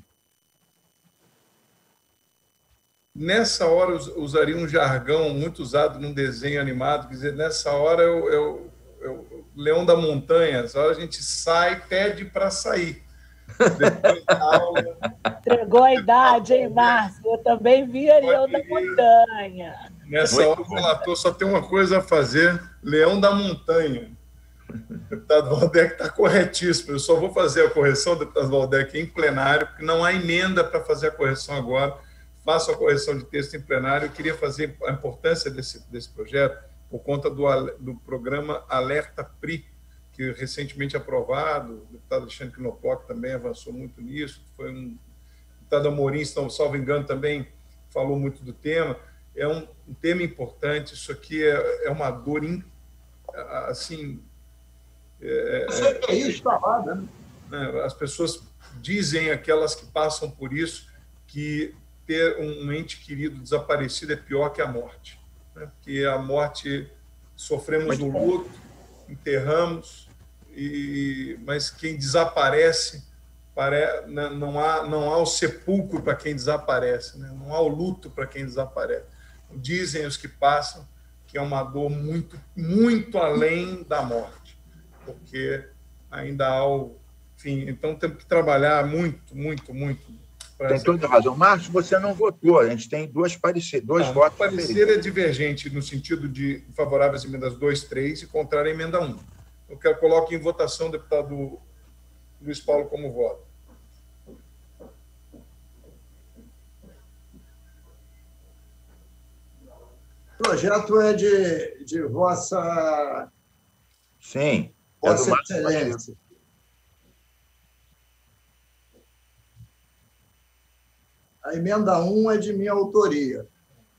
Nessa hora, eu usaria um jargão muito usado num desenho animado, quer dizer, nessa hora, eu, eu, eu, Leão da Montanha, nessa hora a gente sai, pede para sair. Depois da aula... Entregou a idade, hein, Márcio? Eu também vi a Leão da Montanha. Nessa hora, o relator só tem uma coisa a fazer, Leão da Montanha. O deputado Valdec está corretíssimo. Eu só vou fazer a correção, deputado Valdec, em plenário, porque não há emenda para fazer a correção agora. Faço a correção de texto em plenário. Eu queria fazer a importância desse, desse projeto por conta do, do programa Alerta P R I, que recentemente aprovado. O deputado Alexandre Knoploch também avançou muito nisso. Foi um... O deputado Amorim, salvo engano, também falou muito do tema. É um, um tema importante. Isso aqui é, é uma dor in, assim... É, Você é isso, tá lá, né? As pessoas dizem, aquelas que passam por isso, que ter um ente querido desaparecido é pior que a morte. Né? Porque a morte, sofremos o luto, enterramos, e, mas quem desaparece, pare, não, há, não há o sepulcro para quem desaparece, né? Não há o luto para quem desaparece. Dizem os que passam que é uma dor muito, muito além da morte, porque ainda há o... Enfim, então temos que trabalhar muito, muito, muito. Tem toda razão. Márcio, você não votou. A gente tem duas parecer, dois não, votos. O parecer é divergente no sentido de favorável às emendas dois, três e contrário à emenda um. Eu quero colocar em votação o deputado Luiz Paulo como voto. O projeto é de, de vossa... Sim. Vossa Excelência. A emenda um é de minha autoria.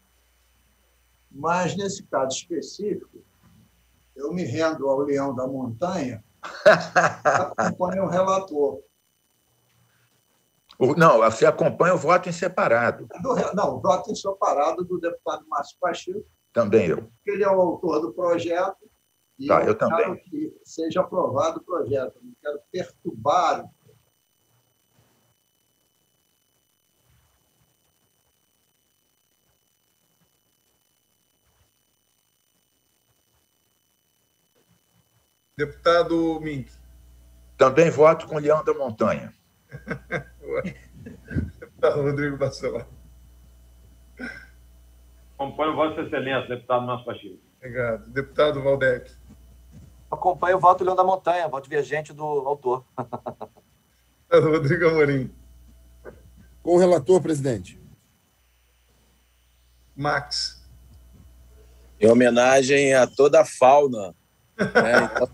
Mas, nesse caso específico, eu me rendo ao Leão da Montanha e acompanho o relator. O, não, você acompanha o voto em separado. Do, não, o voto em separado do deputado Márcio Pacheco. Também eu. Ele é o autor do projeto. E tá, eu, eu também. quero que seja aprovado o projeto. Eu não quero perturbar. Deputado Mink. Também voto com o Leão da Montanha. Deputado Rodrigo Bacelar. Acompanho Vossa Excelência, deputado Márcio Pacheco. Obrigado. Deputado Valdec. Acompanho o voto Leão da Montanha, voto divergente do autor. Deputado Rodrigo Amorim. Com o relator, presidente. Max. Em homenagem a toda a fauna. Né? Então...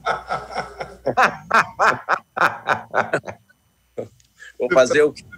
Vou fazer o quê?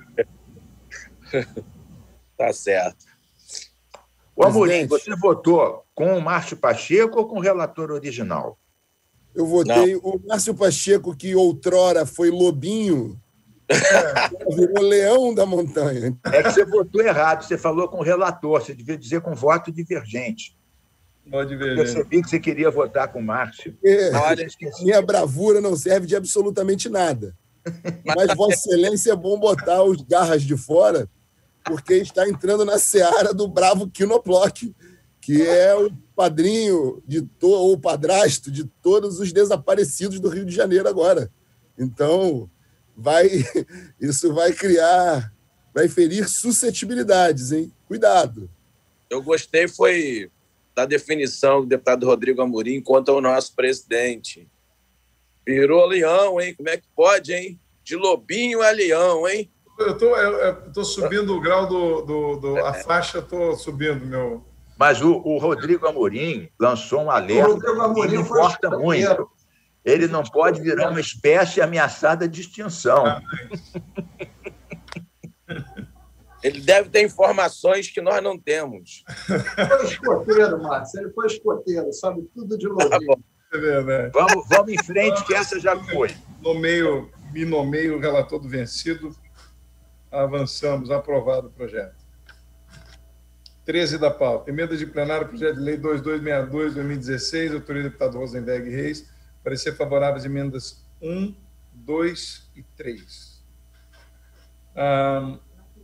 Tá certo. O Amorim, você votou com o Márcio Pacheco ou com o relator original? Eu votei Não. o Márcio Pacheco, que outrora foi lobinho, virou leão da montanha. É que você votou errado, você falou com o relator, você devia dizer com voto divergente. Voto divergente. Eu percebi que você queria votar com o Márcio. É, Olha, minha bravura não serve de absolutamente nada. Mas Vossa Excelência é bom botar os garras de fora, porque está entrando na seara do bravo Quinoplock, que é o padrinho de to, ou o padrasto de todos os desaparecidos do Rio de Janeiro agora. Então, vai, isso vai criar, vai ferir suscetibilidades, hein? Cuidado. Eu gostei foi da definição do deputado Rodrigo Amorim quanto ao nosso presidente. Virou leão, hein? Como é que pode, hein? De lobinho a leão, hein? Eu tô, eu, eu tô subindo o grau do... do, do a faixa, estou subindo, meu... Mas o, o Rodrigo Amorim lançou um alerta que me importa muito. Ele não pode virar uma espécie ameaçada de extinção. Ele deve ter informações que nós não temos. Ele foi escoteiro, Márcio. Ele foi escoteiro, sabe tudo de lobinho. É verdade. Vamos, vamos em frente, que essa já foi. Nomeio, me nomeio o relator do vencido. Avançamos, aprovado o projeto. treze da pauta. Emenda de plenário, projeto de lei dois mil duzentos e sessenta e dois, dois mil e dezesseis, autoria do deputado Rosenberg Reis. Parecer favorável às emendas um, dois e três. Ah,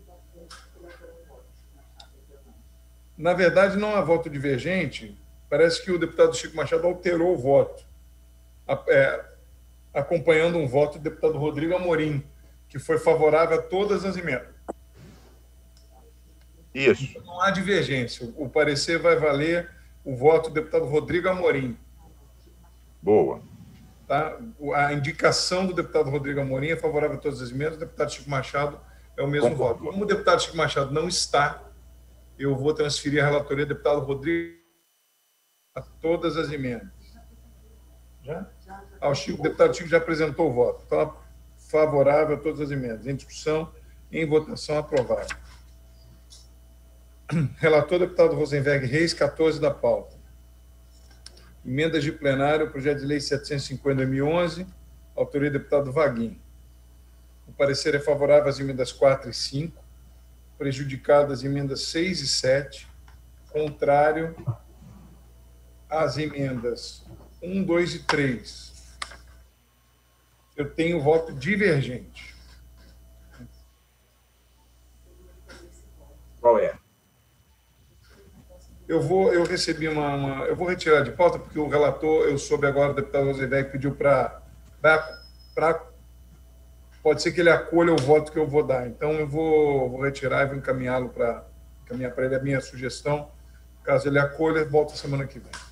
na verdade, não há voto divergente. Parece que o deputado Chico Machado alterou o voto, é, acompanhando um voto do deputado Rodrigo Amorim, que foi favorável a todas as emendas. Isso. Não há divergência. O parecer vai valer o voto do deputado Rodrigo Amorim. Boa. Tá? A indicação do deputado Rodrigo Amorim é favorável a todas as emendas, o deputado Chico Machado é o mesmo Concordo. voto. Como o deputado Chico Machado não está, eu vou transferir a relatoria do deputado Rodrigo a todas as emendas. Já? Ah, o, Chico, o deputado Chico já apresentou o voto. Então, favorável a todas as emendas. Em discussão, em votação, aprovado. Relator, deputado Rosenberg Reis, quatorze da pauta. Emendas de plenário, projeto de lei setecentos e cinquenta, dois mil e onze, autoria do deputado Vaguinho. O parecer é favorável às emendas quatro e cinco, prejudicadas as emendas seis e sete, contrário às emendas um, dois e três. Eu tenho voto divergente. Qual é? Eu vou, eu recebi uma, uma, eu vou retirar de pauta porque o relator, eu soube agora, o deputado Rosenberg pediu para, para, pode ser que ele acolha o voto que eu vou dar. Então eu vou, vou retirar e vou encaminhá-lo para, encaminhar para ele a minha sugestão. Caso ele acolha, volta semana que vem.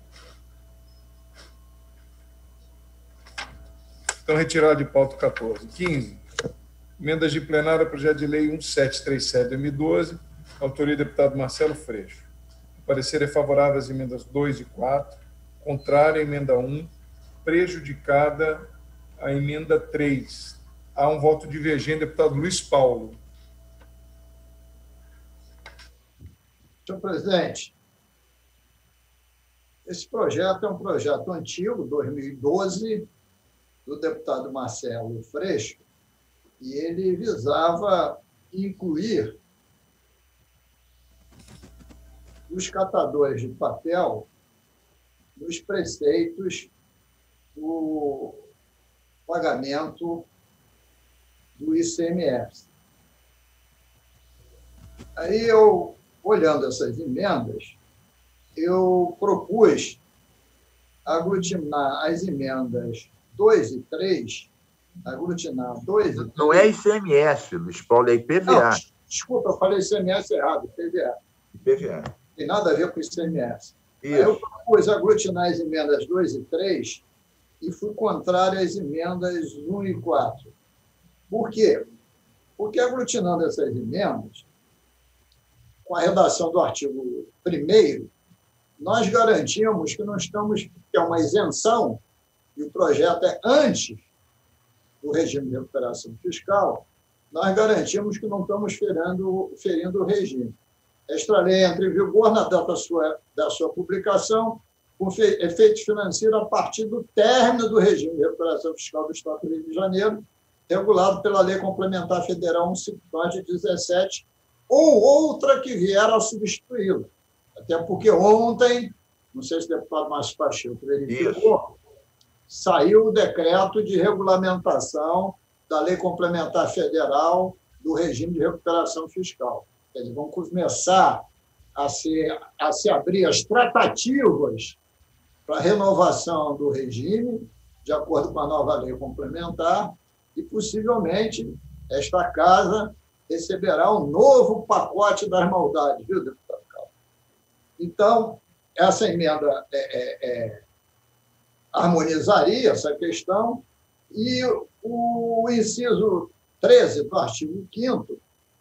Então retirado de pauta quatorze. quinze. Emendas de plenário, projeto de lei setecentos e trinta e sete, dois mil e doze, autoria do deputado Marcelo Freixo. O parecer é favorável às emendas dois e quatro, contrário à emenda um, prejudicada a emenda três. Há um voto divergente, deputado Luiz Paulo. Senhor presidente, esse projeto é um projeto antigo, dois mil e doze, do deputado Marcelo Freixo, e ele visava incluir os catadores de papel nos preceitos do pagamento do I C M S. Aí eu, olhando essas emendas, eu propus aglutinar as emendas dois e três, aglutinar dois e três... Não é I C M S, Luiz Paulo, é I P V A. Não, desculpa, eu falei I C M S errado, I P V A. I P V A. Tem nada a ver com I C M S. Isso. Aí eu propus aglutinar as emendas dois e três e fui contrário às emendas um e quatro. Por quê? Porque aglutinando essas emendas, com a redação do artigo primeiro, nós garantimos que não estamos, que é uma isenção, e o projeto é antes do regime de recuperação fiscal, nós garantimos que não estamos ferindo, ferindo o regime. Esta lei entra em vigor na data da sua, da sua publicação, com efeitos financeiros a partir do término do regime de recuperação fiscal do Estado do Rio de Janeiro, regulado pela Lei Complementar Federal cento e cinquenta e nove de dezessete, ou outra que vier a substituí-la. Até porque ontem, não sei se o deputado Márcio Pacheco verificou, saiu o decreto de regulamentação da Lei Complementar Federal do regime de recuperação fiscal. Eles vão começar a se, a se abrir as tratativas para a renovação do regime, de acordo com a nova lei complementar, e possivelmente esta casa receberá um novo pacote das maldades, viu, deputado Carlos? Então, essa emenda é, é, é, harmonizaria essa questão, e o inciso treze do artigo quinto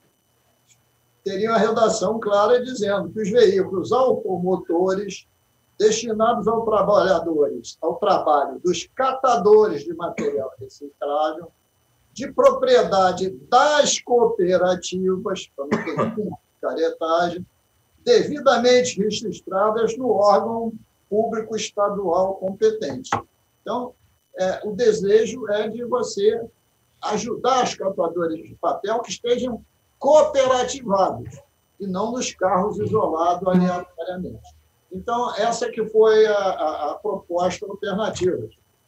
teria uma redação clara dizendo que os veículos automotores destinados aos trabalhadores, ao trabalho dos catadores de material reciclável, de propriedade das cooperativas, para não ter caretagem, devidamente registradas no órgão público estadual competente. Então, é, o desejo é de você ajudar os catadores de papel que estejam cooperativados e não nos carros isolados aleatoriamente. Então, essa que foi a, a, a proposta alternativa.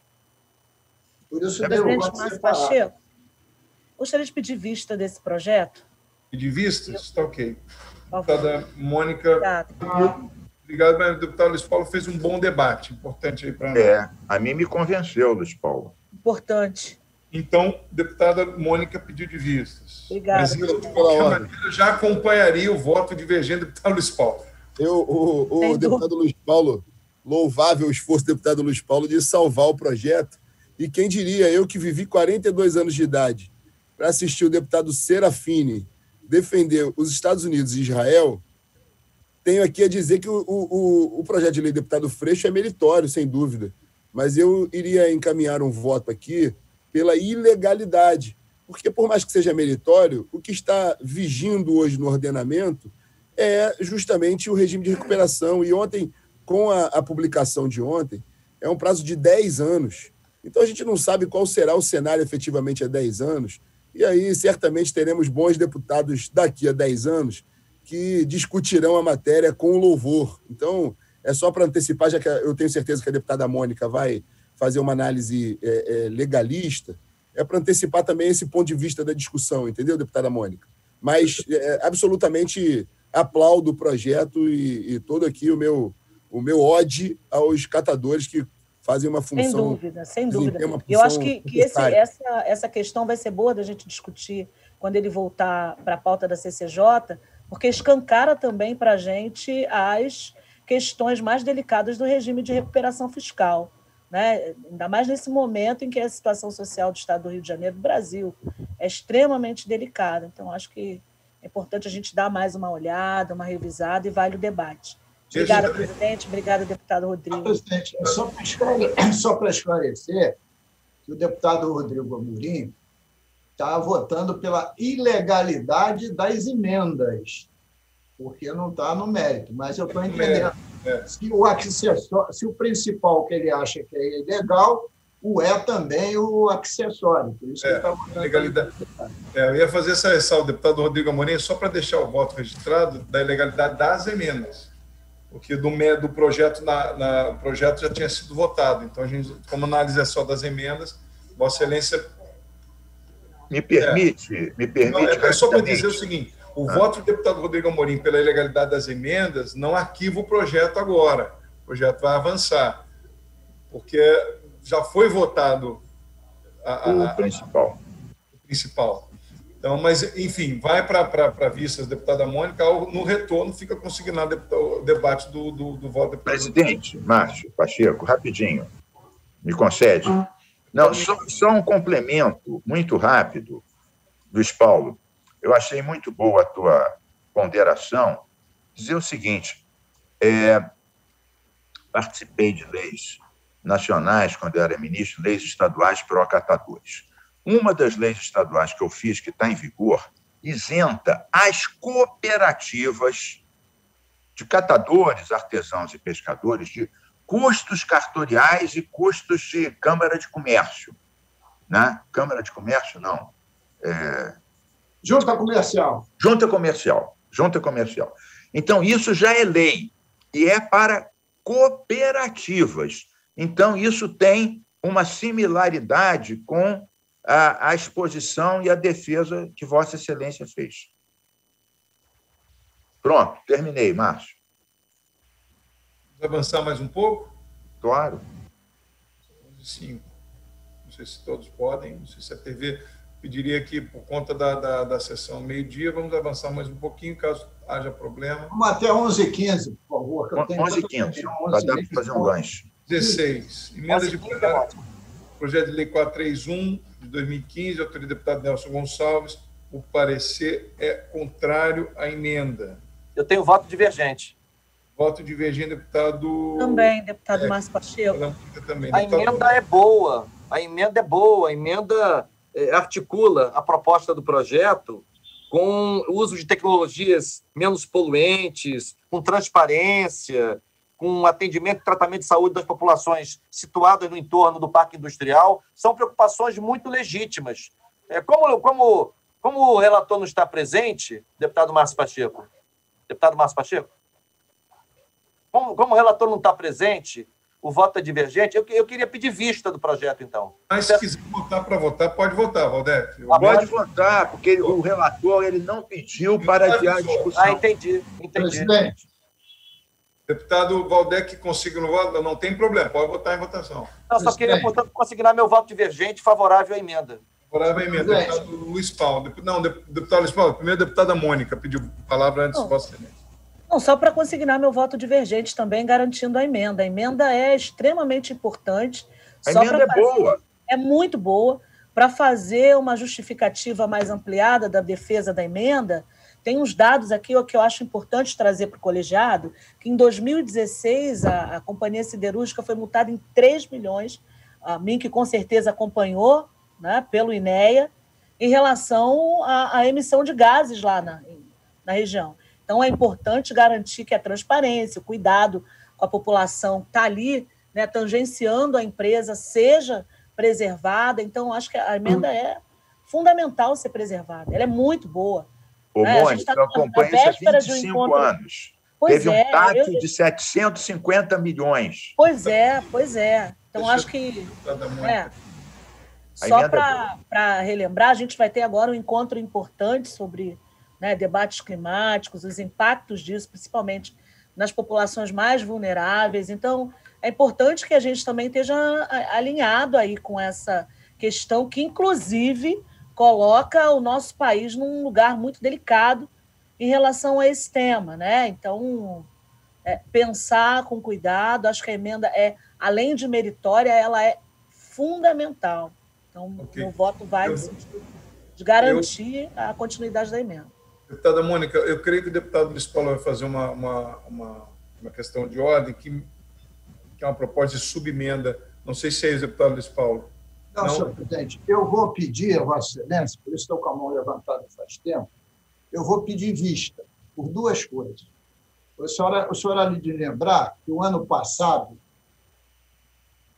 Por isso, é Presidente Márcio Pacheco, gostaria de pedir vista desse projeto. Pedir vista? Está ok. Deputada Mônica, obrigado. Obrigado, mas o deputado Luiz Paulo fez um bom debate, importante aí para nós. É, a mim me convenceu, Luiz Paulo. Importante. Então, deputada Mônica pediu de vistas. Obrigada. Mas eu, de qualquer maneira, já acompanharia o voto divergente do deputado Luiz Paulo. Eu, o o deputado Luiz Paulo, louvável o esforço do deputado Luiz Paulo de salvar o projeto. E quem diria, eu que vivi quarenta e dois anos de idade para assistir o deputado Serafini defender os Estados Unidos e Israel, tenho aqui a dizer que o, o, o projeto de lei do deputado Freixo é meritório, sem dúvida. Mas eu iria encaminhar um voto aqui pela ilegalidade. Porque, por mais que seja meritório, o que está vigindo hoje no ordenamento é justamente o regime de recuperação. E ontem, com a, a publicação de ontem, é um prazo de dez anos. Então, a gente não sabe qual será o cenário efetivamente há dez anos. E aí, certamente, teremos bons deputados daqui a dez anos que discutirão a matéria com louvor. Então, é só para antecipar, já que eu tenho certeza que a deputada Mônica vai fazer uma análise é, é, legalista, é para antecipar também esse ponto de vista da discussão, entendeu, deputada Mônica? Mas, é, absolutamente aplaudo o projeto e, e todo aqui o meu, o meu ode aos catadores que fazem uma função... Sem dúvida, sem dúvida. Eu acho que, que esse, essa, essa questão vai ser boa da gente discutir quando ele voltar para a pauta da C C J, porque escancara também para a gente as questões mais delicadas do regime de recuperação fiscal, né? Ainda mais nesse momento em que a situação social do Estado do Rio de Janeiro, do Brasil, é extremamente delicada. Então, acho que é importante a gente dar mais uma olhada, uma revisada e vale o debate. Obrigada, presidente. Obrigada, deputado Rodrigo. Presidente, só para esclarecer, só para esclarecer que o deputado Rodrigo Amorim está votando pela ilegalidade das emendas, porque não está no mérito. Mas eu estou entendendo. Se o, acessório, se o principal que ele acha que é ilegal, o é também o acessório. Por isso É, que eu, legalidade. É, eu ia fazer essa ressalva, deputado Rodrigo Amorim, só para deixar o voto registrado da ilegalidade das emendas, porque do, do projeto, na, na, o projeto já tinha sido votado. Então, a gente, como análise é só das emendas, Vossa Excelência... Me permite, é, me permite... Não, é, é só para dizer o seguinte, o ah. voto do deputado Rodrigo Amorim pela ilegalidade das emendas não arquiva o projeto agora. O projeto vai avançar, porque já foi votado a, a, o principal. A, o principal. Então, mas, enfim, vai para a vista da deputada Mônica, no retorno fica consignado o debate do, do, do voto. Presidente, Márcio Pacheco, rapidinho, me concede? Não, só, só um complemento muito rápido, Luiz Paulo. Eu achei muito boa a tua ponderação. Dizer o seguinte, é, participei de leis nacionais, quando eu era ministro, leis estaduais pró-catadores. Uma das leis estaduais que eu fiz, que está em vigor, isenta as cooperativas de catadores, artesãos e pescadores de custos cartoriais e custos de Câmara de Comércio. Né? Câmara de Comércio, não. É... Junta comercial. Junta comercial. Junta comercial. Então, isso já é lei e é para cooperativas. Então, isso tem uma similaridade com a, a exposição e a defesa que Vossa Excelência fez. Pronto, terminei, Márcio. Vamos avançar mais um pouco? Claro. Cinco. Não sei se todos podem, não sei se a T V pediria que, por conta da, da, da sessão meio-dia, vamos avançar mais um pouquinho, caso haja problema. Vamos até onze e quinze, por favor. Que eu tenho onze e quinze, para dar para fazer um lanche. dezesseis. Emenda de plenário. Projeto de Lei quatrocentos e trinta e um, de dois mil e quinze, autoria do deputado Nelson Gonçalves. O parecer é contrário à emenda. Eu tenho voto divergente. Voto divergente, deputado... Também, deputado é, Márcio Pacheco. Também, a deputado... emenda é boa. A emenda é boa. A emenda é, articula a proposta do projeto com o uso de tecnologias menos poluentes, com transparência, com atendimento e tratamento de saúde das populações situadas no entorno do parque industrial. São preocupações muito legítimas. É, como, como, como o relator não está presente, deputado Márcio Pacheco, deputado Márcio Pacheco, como, como o relator não está presente, o voto é divergente, eu, eu queria pedir vista do projeto, então. Mas se quiser votar para votar, pode votar, Valdete. Ah, pode votar, porque o relator ele não pediu para adiar a discussão. Ah, entendi, entendi. Presidente. Deputado Valdec, consiga no voto? Não tem problema, pode votar em votação. Não, só queria, portanto, consignar meu voto divergente favorável à emenda. Favorável à emenda. Deputado Luiz Paulo. Não, deputado Luiz Paulo, primeiro a deputada Mônica pediu palavra antes do Vossa Excelência. Não, só para consignar meu voto divergente também, garantindo a emenda. A emenda é extremamente importante. A só emenda é fazer, boa. É muito boa. Para fazer uma justificativa mais ampliada da defesa da emenda, tem uns dados aqui que eu acho importante trazer para o colegiado, que em dois mil e dezesseis a, a Companhia Siderúrgica foi multada em três milhões, a mim que com certeza acompanhou, né, pelo INEA, em relação à, à emissão de gases lá na, na região. Então, é importante garantir que a transparência, o cuidado com a população que está ali, né, tangenciando a empresa, seja preservada. Então, acho que a emenda é fundamental ser preservada. Ela é muito boa. Ô, é, Mônica, eu acompanho isso há vinte e cinco anos. Pois Teve é, um T A C eu... de setecentos e cinquenta milhões. Pois é, pois é. Então, Deixa acho que... É. Só para relembrar, a gente vai ter agora um encontro importante sobre, né, debates climáticos, os impactos disso, principalmente nas populações mais vulneráveis. Então, é importante que a gente também esteja alinhado aí com essa questão que, inclusive, coloca o nosso país num lugar muito delicado em relação a esse tema, né? Então, é, pensar com cuidado, acho que a emenda é, além de meritória, ela é fundamental. Então, okay. Meu voto vai no sentido de garantir eu, a continuidade da emenda. Deputada Mônica, eu creio que o deputado Luiz Paulo vai fazer uma, uma, uma, uma questão de ordem, que, que é uma proposta de subemenda. Não sei se é isso, deputado Luiz Paulo. Não, Não, senhor presidente, eu vou pedir a Vossa Excelência, por isso estou com a mão levantada faz tempo, eu vou pedir vista por duas coisas. O senhor, o senhor há de lembrar que o ano passado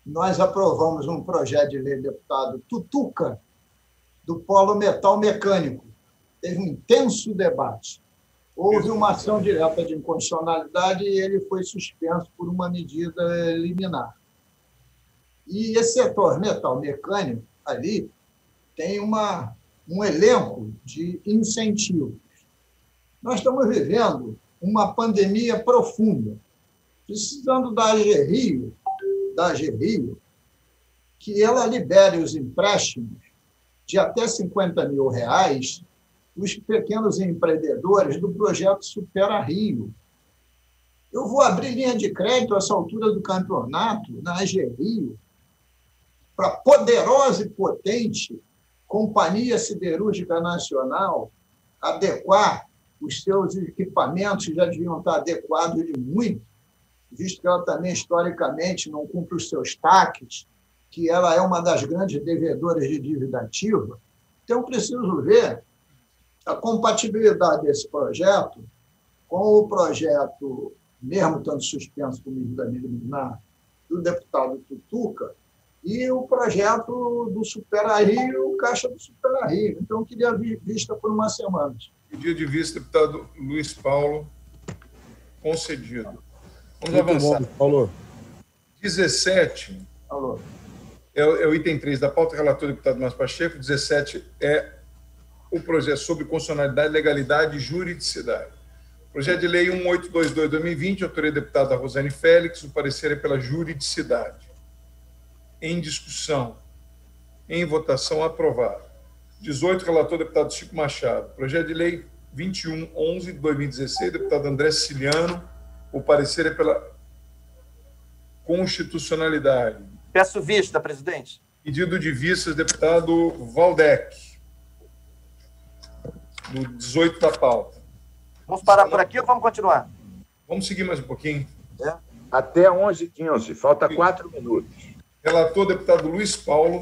nós aprovamos um projeto de lei, deputado Tutuca, do Polo Metal Mecânico. Teve um intenso debate. Houve uma ação direta de inconstitucionalidade e ele foi suspenso por uma medida liminar. E esse setor metal mecânico ali tem uma, um elenco de incentivos. Nós estamos vivendo uma pandemia profunda, precisando da A G Rio, da A G Rio, que ela libere os empréstimos de até cinquenta mil reais os pequenos empreendedores do projeto Supera Rio. Eu vou abrir linha de crédito a essa altura do campeonato, na A G Rio, para a poderosa e potente Companhia Siderúrgica Nacional adequar os seus equipamentos, que já deviam estar adequados de muito, visto que ela também, historicamente, não cumpre os seus taques, que ela é uma das grandes devedoras de dívida ativa. Então, preciso ver a compatibilidade desse projeto com o projeto, mesmo estando suspenso por medida liminar, do deputado Tutuca, e o projeto do Supera Rio, Caixa do Supera Rio. Então, eu queria vista por uma semana. Pedido de vista, deputado Luiz Paulo, concedido. Vamos Muito avançar. bom, Paulo. dezessete Alô. é, o- é o item três da pauta, relator deputado Márcio Pacheco. dezessete é o projeto sobre constitucionalidade, legalidade e juridicidade. Projeto de lei cento e oitenta e dois barra dois mil e vinte, autoria da deputada Rosane Félix, o parecer é pela juridicidade. Em discussão, em votação, aprovado. dezoito, relator deputado Chico Machado. Projeto de lei vinte e um onze de dois mil e dezesseis, deputado André Siciliano, o parecer é pela constitucionalidade. Peço vista, presidente. Pedido de vistas, deputado Valdec, do dezoito da pauta. Vamos parar por aqui ou vamos continuar? Vamos seguir mais um pouquinho. Até onze e quinze, falta quatro minutos. Relator, deputado Luiz Paulo.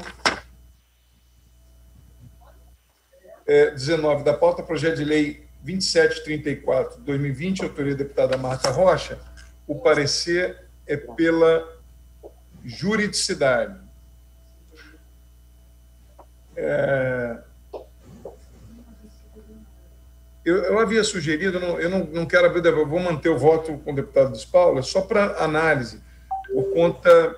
É, dezenove da pauta, projeto de lei vinte e sete trinta e quatro de dois mil e vinte, autoria da deputada Marta Rocha. O parecer é pela juridicidade. É, eu, eu havia sugerido, eu não, eu não, não quero abrir, eu vou manter o voto com o deputado Luiz Paulo, só para análise, por conta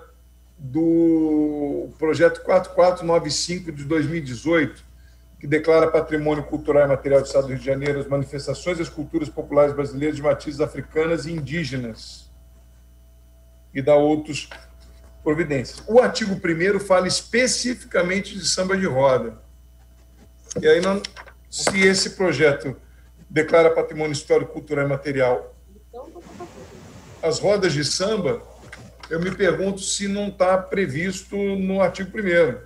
do projeto quatro quatro nove cinco de dois mil e dezoito, que declara patrimônio cultural e material do Estado do Rio de Janeiro as manifestações e as culturas populares brasileiras de matizes africanas e indígenas, e dá outros providências. O artigo primeiro fala especificamente de samba de roda. E aí, não, se esse projeto declara patrimônio histórico, cultural e material as rodas de samba, eu me pergunto se não está previsto no artigo primeiro.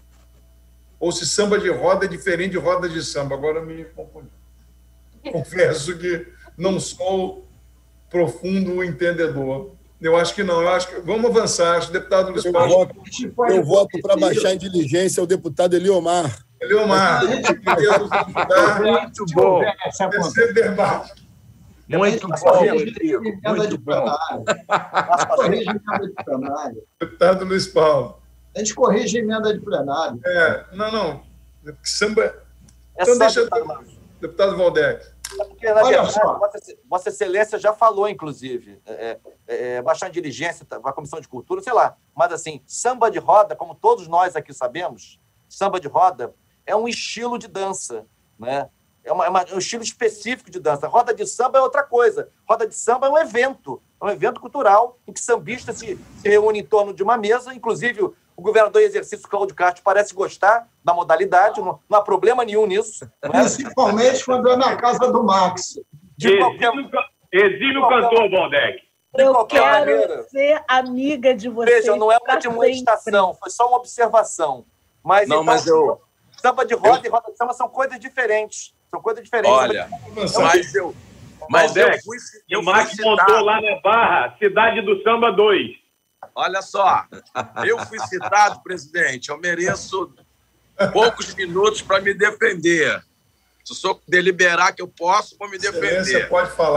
Ou se samba de roda é diferente de roda de samba. Agora eu me confundi. Confesso que não sou profundo entendedor. Eu acho que não. Eu acho que... Vamos avançar. Acho que o deputado Luiz Eu Paulo... voto, eu voto para baixar em diligência o deputado Eliomar. Eliomar, queria nos ajudar Muito bom. nesse debate. Muito bom, Rodrigo. Muito bom. Corrige emenda de plenário. Deputado Luiz Paulo. A gente corrige emenda de plenário. É, não, não. Samba... É Então só, deixa... deputado. Deputado Valdec. É porque, na Olha verdade, só. Vossa, Vossa Excelência já falou, inclusive, é, é, é, baixar em diligência a Comissão de Cultura, sei lá, mas assim, samba de roda, como todos nós aqui sabemos, samba de roda é um estilo de dança, né? É, uma, é uma, é um estilo específico de dança. Roda de samba é outra coisa. Roda de samba é um evento, é um evento cultural em que sambistas se, se reúnem em torno de uma mesa, inclusive o, o governador em exercício, Cláudio Castro, parece gostar da modalidade, não, não há problema nenhum nisso. Não é? Principalmente quando é na casa do Max. De qualquer, Exímio, ca- exímio cantor, Valdec. de Eu qualquer quero maneira. ser amiga de vocês. Veja, não é uma pra demonstração, foi só uma observação. Mas, Não, então, mas eu- samba de roda e roda de samba são coisas diferentes. São coisas diferentes. Olha, mas eu, mas eu Valdec, fui, E eu o fui Max montou citado. lá na Barra, Cidade do Samba dois. Olha só, eu fui citado, presidente, eu mereço poucos minutos para me defender. Se o senhor deliberar que eu posso, vou me Excelência, defender. pode falar.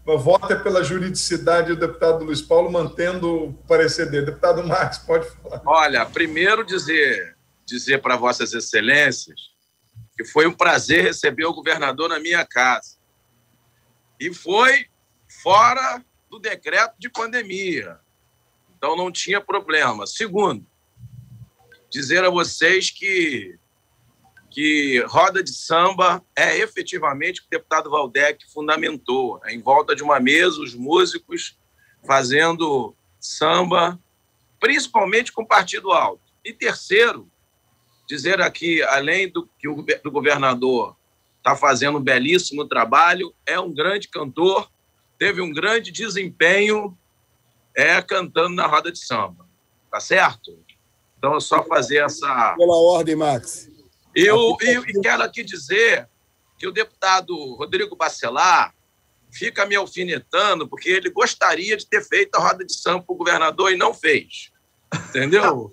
O voto é pela juridicidade do deputado Luiz Paulo, mantendo o parecer dele. Deputado Marques, pode falar. Olha, primeiro dizer, dizer para Vossas Excelências que foi um prazer receber o governador na minha casa. E foi fora do decreto de pandemia. Então, não tinha problema. Segundo, dizer a vocês que, que roda de samba é efetivamente o que o deputado Valdec fundamentou. É em volta de uma mesa, os músicos fazendo samba, principalmente com partido alto. E terceiro, dizer aqui, além do que o do governador está fazendo um belíssimo trabalho, é um grande cantor, teve um grande desempenho é, cantando na roda de samba. Tá certo? Então, é só fazer essa... Pela ordem, Max. Eu, eu, e quero aqui dizer que o deputado Rodrigo Bacelar fica me alfinetando porque ele gostaria de ter feito a roda de samba para o governador e não fez. Entendeu?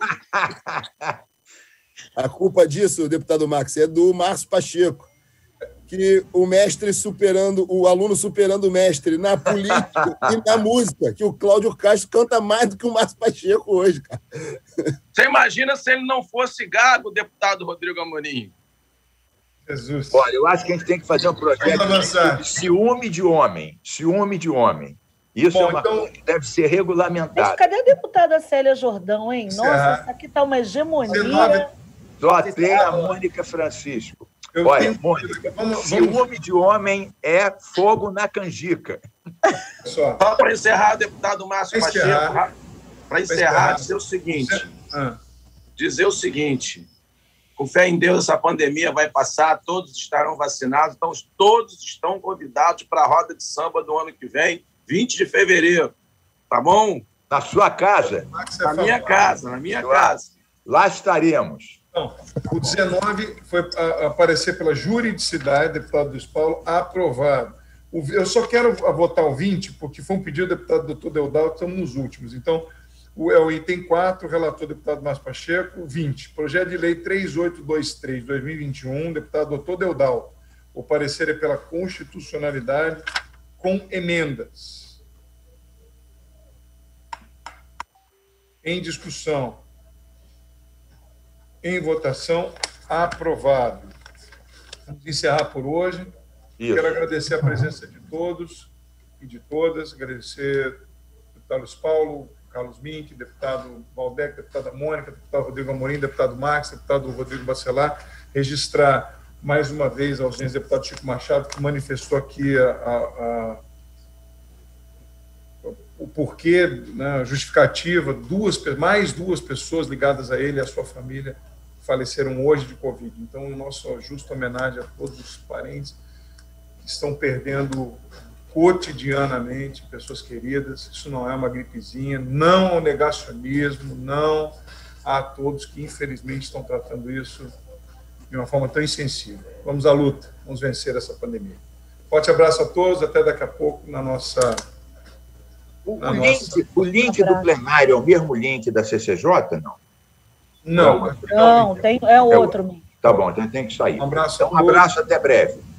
A culpa disso, deputado Max, é do Márcio Pacheco, que o mestre superando, o aluno superando o mestre na política e na música, que o Cláudio Castro canta mais do que o Márcio Pacheco hoje, cara. Você imagina se ele não fosse gago, deputado Rodrigo Amorim? Jesus. Olha, eu acho que a gente tem que fazer um projeto de ciúme de homem. Ciúme de homem. Isso Bom, é uma então... coisa que deve ser regulamentada. Mas cadê a deputada Célia Jordão, hein? Nossa, é. Essa aqui está uma hegemonia. Só tem a Mônica Francisco. Eu Olha, tenho... Mônica, vamos, ciúme vamos... de homem é fogo na canjica. Só, Só para encerrar, deputado Márcio Pacheco, para encerrar, encerrar, dizer o seguinte, ah. dizer o seguinte, com fé em Deus, essa pandemia vai passar, todos estarão vacinados, então todos estão convidados para a roda de samba do ano que vem, vinte de fevereiro, tá bom? Na sua casa? Na minha casa, na minha casa. Lá estaremos. Então, o dezenove foi a, aparecer pela juridicidade, deputado Luiz Paulo, aprovado. O, eu só quero votar o vinte, porque foi um pedido do deputado doutor Deodal, estamos nos últimos. Então, o, é o item quatro, relator deputado Márcio Pacheco, vinte. Projeto de lei três mil oitocentos e vinte e três, dois mil e vinte e um, deputado doutor Deodal. O parecer é pela constitucionalidade com emendas. Em discussão. Em votação, aprovado. Vamos encerrar por hoje. Isso. Quero agradecer a presença de todos e de todas, agradecer ao deputado Luiz Paulo, Carlos Mink, deputado Valdec, deputada Mônica, deputado Rodrigo Amorim, deputado Max, deputado Rodrigo Bacelar, registrar mais uma vez a ausência do deputado Chico Machado, que manifestou aqui a, a, a, o porquê, né, justificativa, duas, mais duas pessoas ligadas a ele e à sua família faleceram hoje de Covid. Então, o nosso justo homenagem a todos os parentes que estão perdendo cotidianamente pessoas queridas. Isso não é uma gripezinha, não ao negacionismo, não a todos que, infelizmente, estão tratando isso de uma forma tão insensível. Vamos à luta, vamos vencer essa pandemia. Forte abraço a todos, até daqui a pouco na nossa... O, na link, nossa... o link do plenário é o mesmo link da C C J, não? Não, não, tem, é outro. É, tá bom, então tem que sair. Um abraço, então, um abraço, até breve.